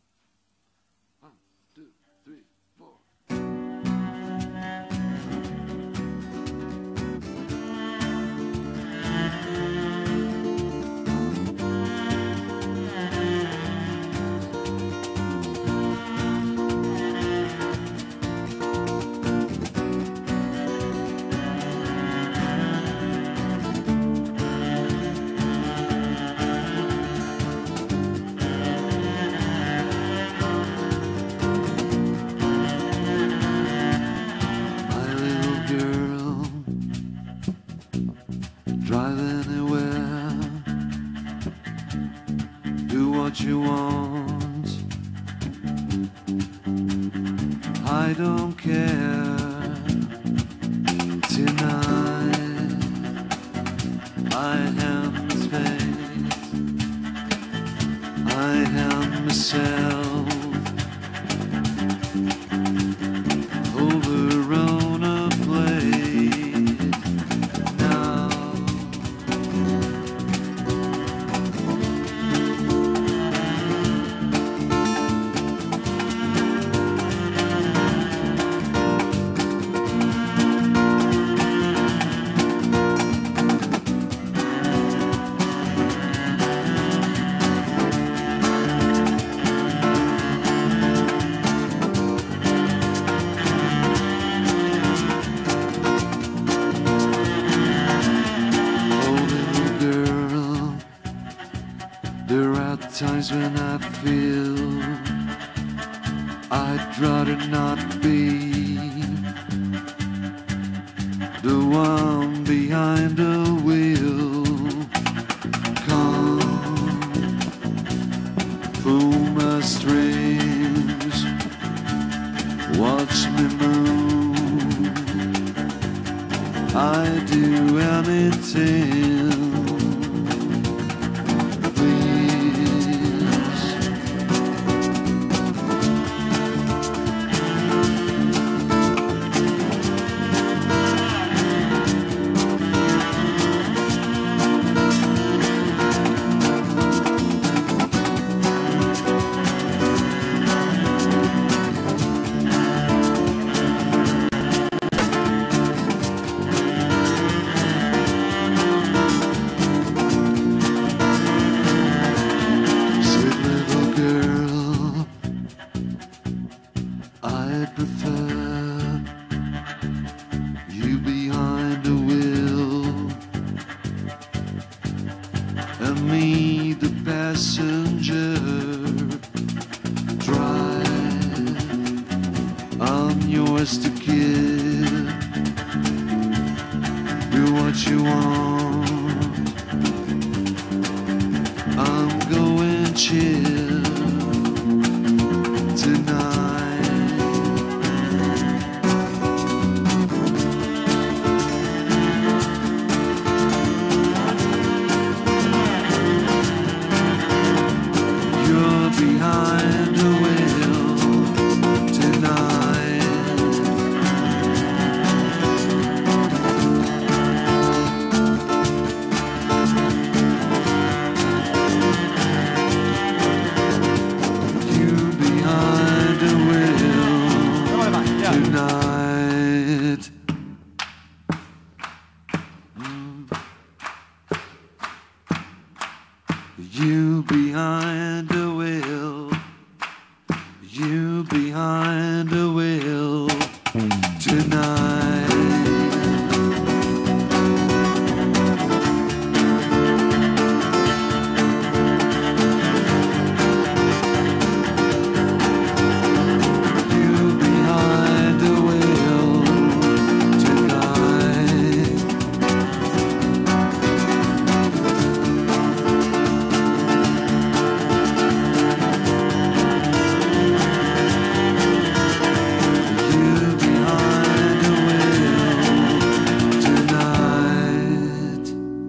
My little girl, drive anywhere, do what you want. I don't care. Tonight, I am his fate. I am myself. Over on a plate now. Oh, little girl, there are times when I feel I'd rather not be the one behind the wheel. Come, pull my strings, watch me move. I'd do anything. Please. Sweet little girl, I'd prefer you behind the wheel and me the passenger. Drive, I'm yours to give. Do what you want. I'm going chill tonight. You're behind the wheel tonight. tonight. You behind the wheel tonight. You behind the wheel tonight.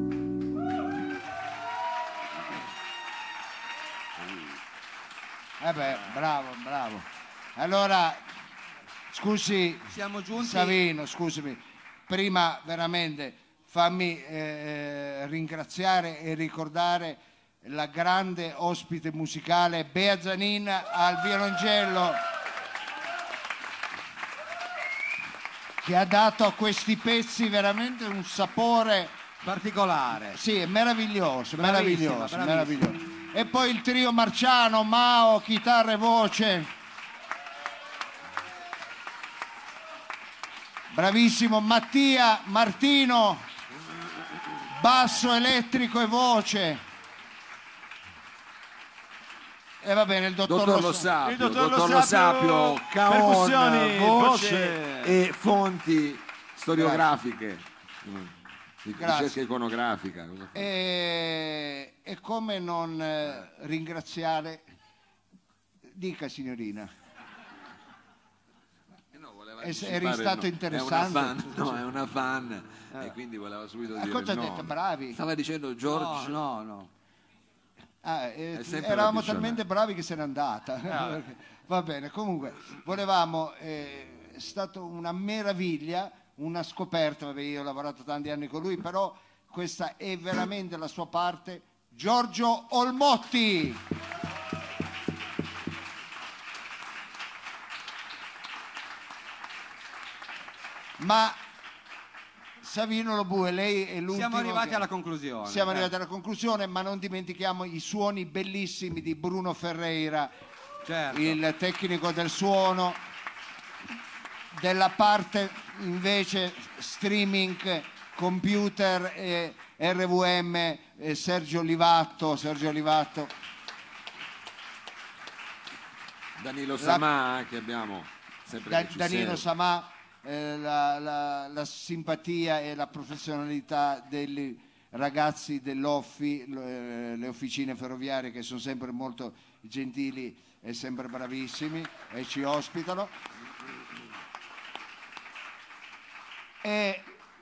Eh beh, bravo, bravo. Allora, scusi, Siamo giunti- Savino, scusami, prima veramente fammi eh, ringraziare e ricordare la grande ospite musicale Bea Zanin al violoncello, che ha dato a questi pezzi veramente un sapore. Particolare. Sì, è meraviglioso, Bravissima, meraviglioso, bravissima. meraviglioso. E poi il trio Marciano, Mao, chitarra e voce. Bravissimo Mattia, Martino, basso elettrico e voce. E va bene, il dottor, Dottor Lo Lo Sa- Sapio, Il dottor dottor Lo Lo Sapio, Sapio, caon, percussioni, voce voce. e fonti storiografiche, di Grazie. ricerca iconografica. Cosa fa? E, e come non eh, ringraziare, dica signorina. Eh no, voleva È- anticipare, eri stato no, interessante. È una fan, no, è una fan e quindi voleva subito Ah, dire cosa ha no. detto? Bravi? Stava dicendo George. No, no, no. Ah, eh, È sempre eravamo la pisciona. talmente bravi che se n'è andata. Va bene, comunque, volevamo, eh, è stata una meraviglia, una scoperta, vabbè, io ho lavorato tanti anni con lui, però questa è veramente la sua parte. Giorgio Olmotti. Ma Savino Lobue, lei è l'ultimo. Siamo arrivati che- alla conclusione. Siamo Eh. arrivati alla conclusione, ma non dimentichiamo i suoni bellissimi di Bruno Ferreira, Certo. il tecnico del suono, della parte invece streaming, computer e R V M, eh, Sergio Olivatto, Sergio Olivatto. Danilo Samà che abbiamo sempre Da- che ci Danilo serve. Samà, eh, la, la- la simpatia e la professionalità dei ragazzi dell'Offi, lo- eh, le officine ferroviarie, che sono sempre molto gentili e sempre bravissimi e ci ospitano. E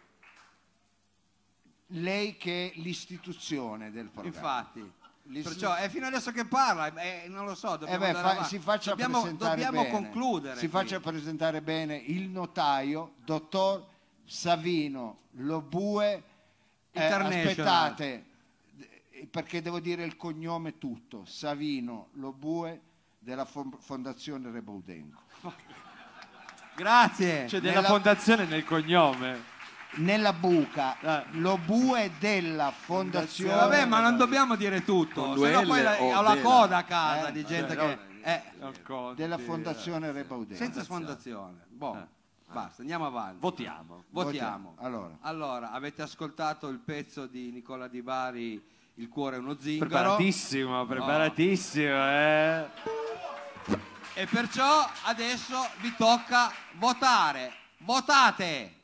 lei che è l'istituzione del programma. Infatti. L'istu- Perciò è fino adesso che parla, eh, non lo so, Eh dobbiamo beh, andare fa- avanti. si faccia dobbiamo, presentare dobbiamo bene. concludere. Si qui. faccia presentare bene il notaio, dottor Savino Lobue. Eh, International. aspettate, eh, perché devo dire il cognome tutto. Savino Lobue della Fon- Fondazione Rebaudengo. Grazie. C'è della Nella- fondazione nel cognome. Nella buca, Ah. Lobue della Fondazione. Vabbè, ma non dobbiamo dire tutto, Con se no due poi L la- o ho la della? coda a casa Eh, di gente cioè, che... eh, Non conti. Della Fondazione Rebaudengo. senza fondazione. Boh, Eh. basta, andiamo avanti. Votiamo. Votiamo. Allora. Allora, avete ascoltato il pezzo di Nicola Di Bari, Il cuore è uno zingaro. Preparatissimo, preparatissimo, eh. E perciò adesso vi tocca votare. Votate!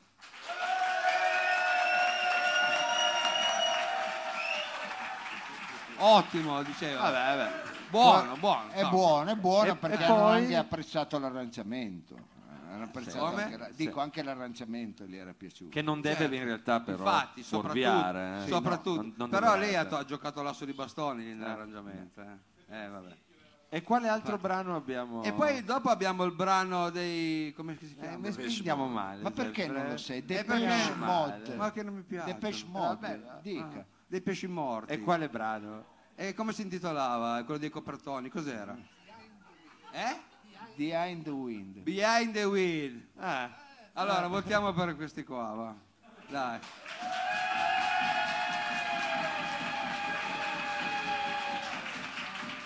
Ottimo, diceva. Vabbè, vabbè. Buono, buono. È insomma. buono, è buono E- perché e hanno poi? anche apprezzato l'arrangiamento. Eh, hanno apprezzato Come? anche la- dico, anche l'arrangiamento gli era piaciuto. Che non deve Certo. in realtà però Infatti, soprattutto, fuorviare. eh. soprattutto. Non- non però dovrebbe. lei ha, to- ha giocato l'asso di bastoni nell'arrangiamento. Eh, Eh, vabbè. E quale altro brano abbiamo? E poi dopo abbiamo il brano dei... come si Eh, chiama? mi spingiamo male. Ma perché sempre. non lo sai? Eh, Depeche perché- Mode. Ma che non mi piace. Depeche Mode, Vabbè, dica. ah, dei pesci morti. E quale brano? E come si intitolava? Quello dei copertoni, cos'era? Eh? Behind the Wind. Behind the Wheel. Ah, Allora, votiamo per questi qua, va. Dai.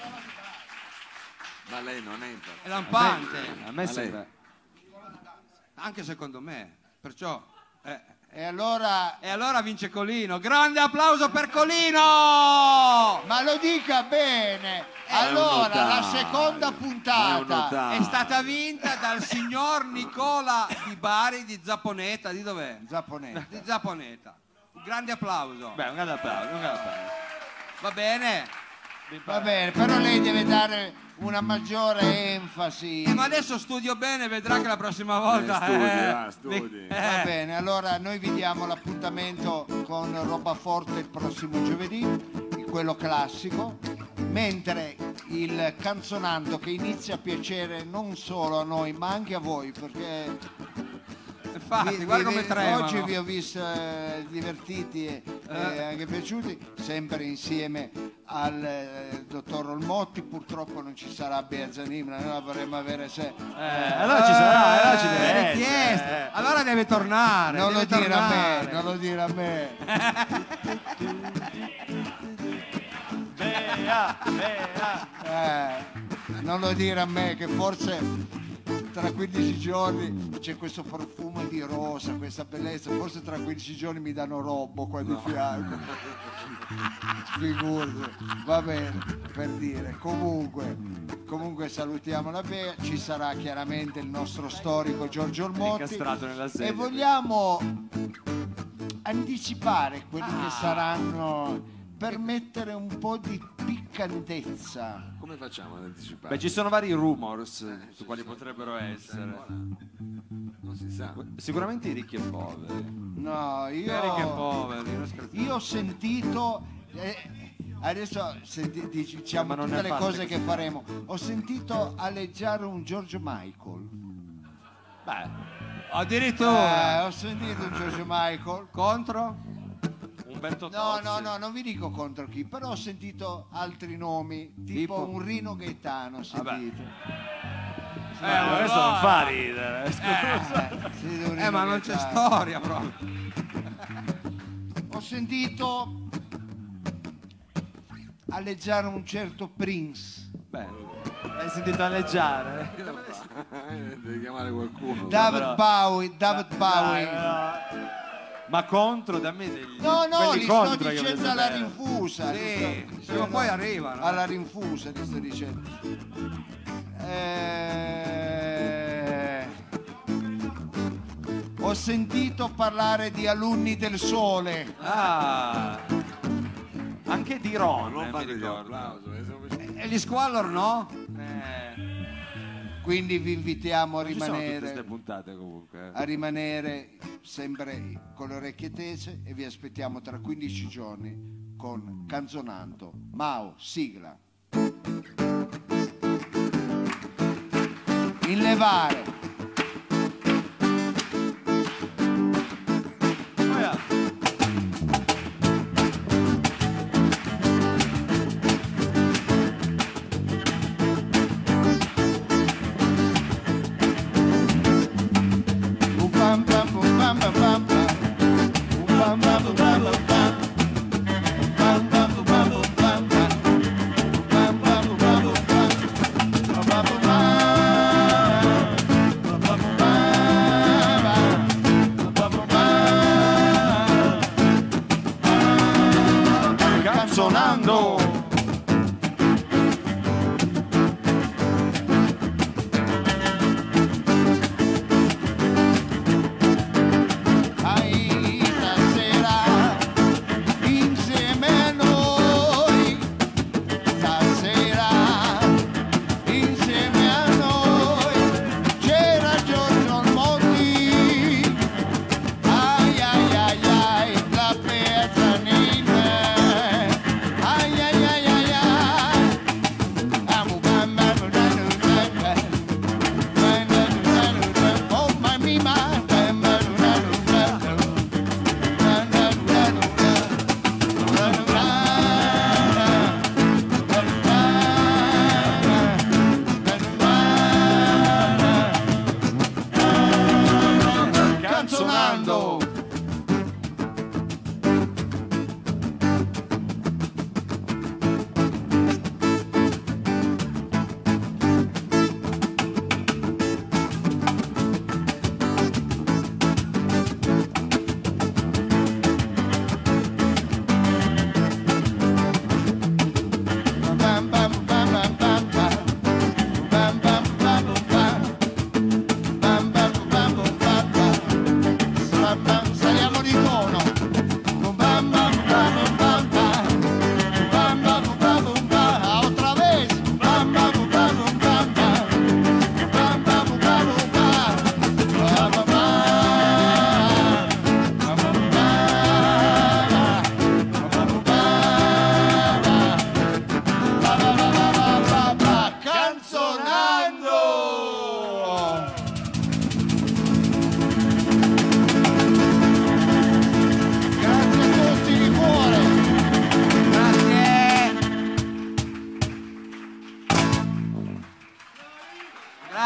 Ma lei non è impazzito. È lampante. a me Ma lei- sembra. Anche secondo me. Perciò... eh, E allora... E allora vince Colino. Grande applauso per Colino! Ma lo dica bene! un Allora, notaio, la seconda è un puntata... notaio. È stata vinta dal signor Nicola Di Bari di Zaponeta. Di dov'è? Giapponese. Di Zaponeta. Un grande applauso. Beh, un grande applauso, un grande applauso. Va bene? Va bene, però lei deve dare una maggiore enfasi. Eh, ma adesso studio bene, vedrà che la prossima volta... Eh, studi, eh, va, studi. eh, Va bene, allora noi vi diamo l'appuntamento con Roba Forte il prossimo giovedì, quello classico, mentre il canzonando che inizia a piacere non solo a noi ma anche a voi, perché Infatti, vi- guarda vi- come tremano. oggi vi ho visto eh, divertiti e e anche piaciuti, sempre insieme al eh, dottor Olmotti. Purtroppo non ci sarà Bea Zanimra, noi la vorremmo avere se... Eh, allora ci sarà, allora ci deve Eh, essere. richiesto. eh. Allora deve tornare. Non lo deve dire a me, tornare. non lo dire a me. Bea, Bea. Eh, non lo dire a me che forse tra quindici giorni c'è questo profumo di rosa, questa bellezza, forse tra quindici giorni mi danno Robbo qua di fianco. Figurati, va bene, per dire. Comunque, comunque salutiamo la Bea, ci sarà chiaramente il nostro storico Giorgio Olmotti Incastrato nella sedia. e vogliamo anticipare quelli Ah. che saranno per mettere un po' di piccantezza. Come facciamo ad anticipare? Beh, ci sono vari rumors su quali potrebbero essere. Non si sa. Sicuramente i ricchi e poveri. No, Veri che io, poveri, non scherzate. io ho sentito, eh, adesso senti- diciamo Ma non tutte ne le fate cose questo. che faremo, ho sentito aleggiare un George Michael. Beh, Addirittura. Eh, ho sentito un George Michael. Contro? Umberto No, Tozzi. no, no, non vi dico contro chi, però ho sentito altri nomi, tipo, Tipo? un Rino Gaetano, ho sentito. Eh, ma questo non fa ridere. Eh, sentito un Eh, Rino ma non c'è Gaetano. storia proprio. Ho sentito aleggiare un certo Prince. Beh, hai sentito alleggiare? Eh, Devi chiamare qualcuno. David però- Bowie, David Bowie. Dai, no. Ma contro, dammi degli... No, no, quelli li sto contro io dicendo voglio alla sapere. rinfusa. li Sì, sto prima o dicendo poi arrivano. Alla rinfusa, ti sto dicendo. Eh, Ho sentito parlare di alunni del sole. Ah, anche di Ron, Non eh, mi fate di ricordo. applauso. eh, siamo vicini. E gli squallor no? Eh, Quindi vi invitiamo a non ci sono tutte rimanere, queste puntate comunque. a rimanere sempre con le orecchie tese e vi aspettiamo tra quindici giorni con Canzonando. Mao, sigla. In levare. Oh, yeah. Bum bam bam bum bam bam bam bam. Bum bam bam bum bam bam bam. Bam bam bum bam bum bam bam. Bam bam bum bam bum bam. Bam bam bum bam. Bam bam bum bam. Bam bam bum bam. Canzonando. Ai, stasera insieme a noi, stasera insieme a noi c'era Giorgio Olmotti, ai ai ai ai la Pezzanina, ai ai ai ai ai, amo bam bam bam bam. Oh my mima, Canzonando.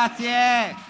Grazie.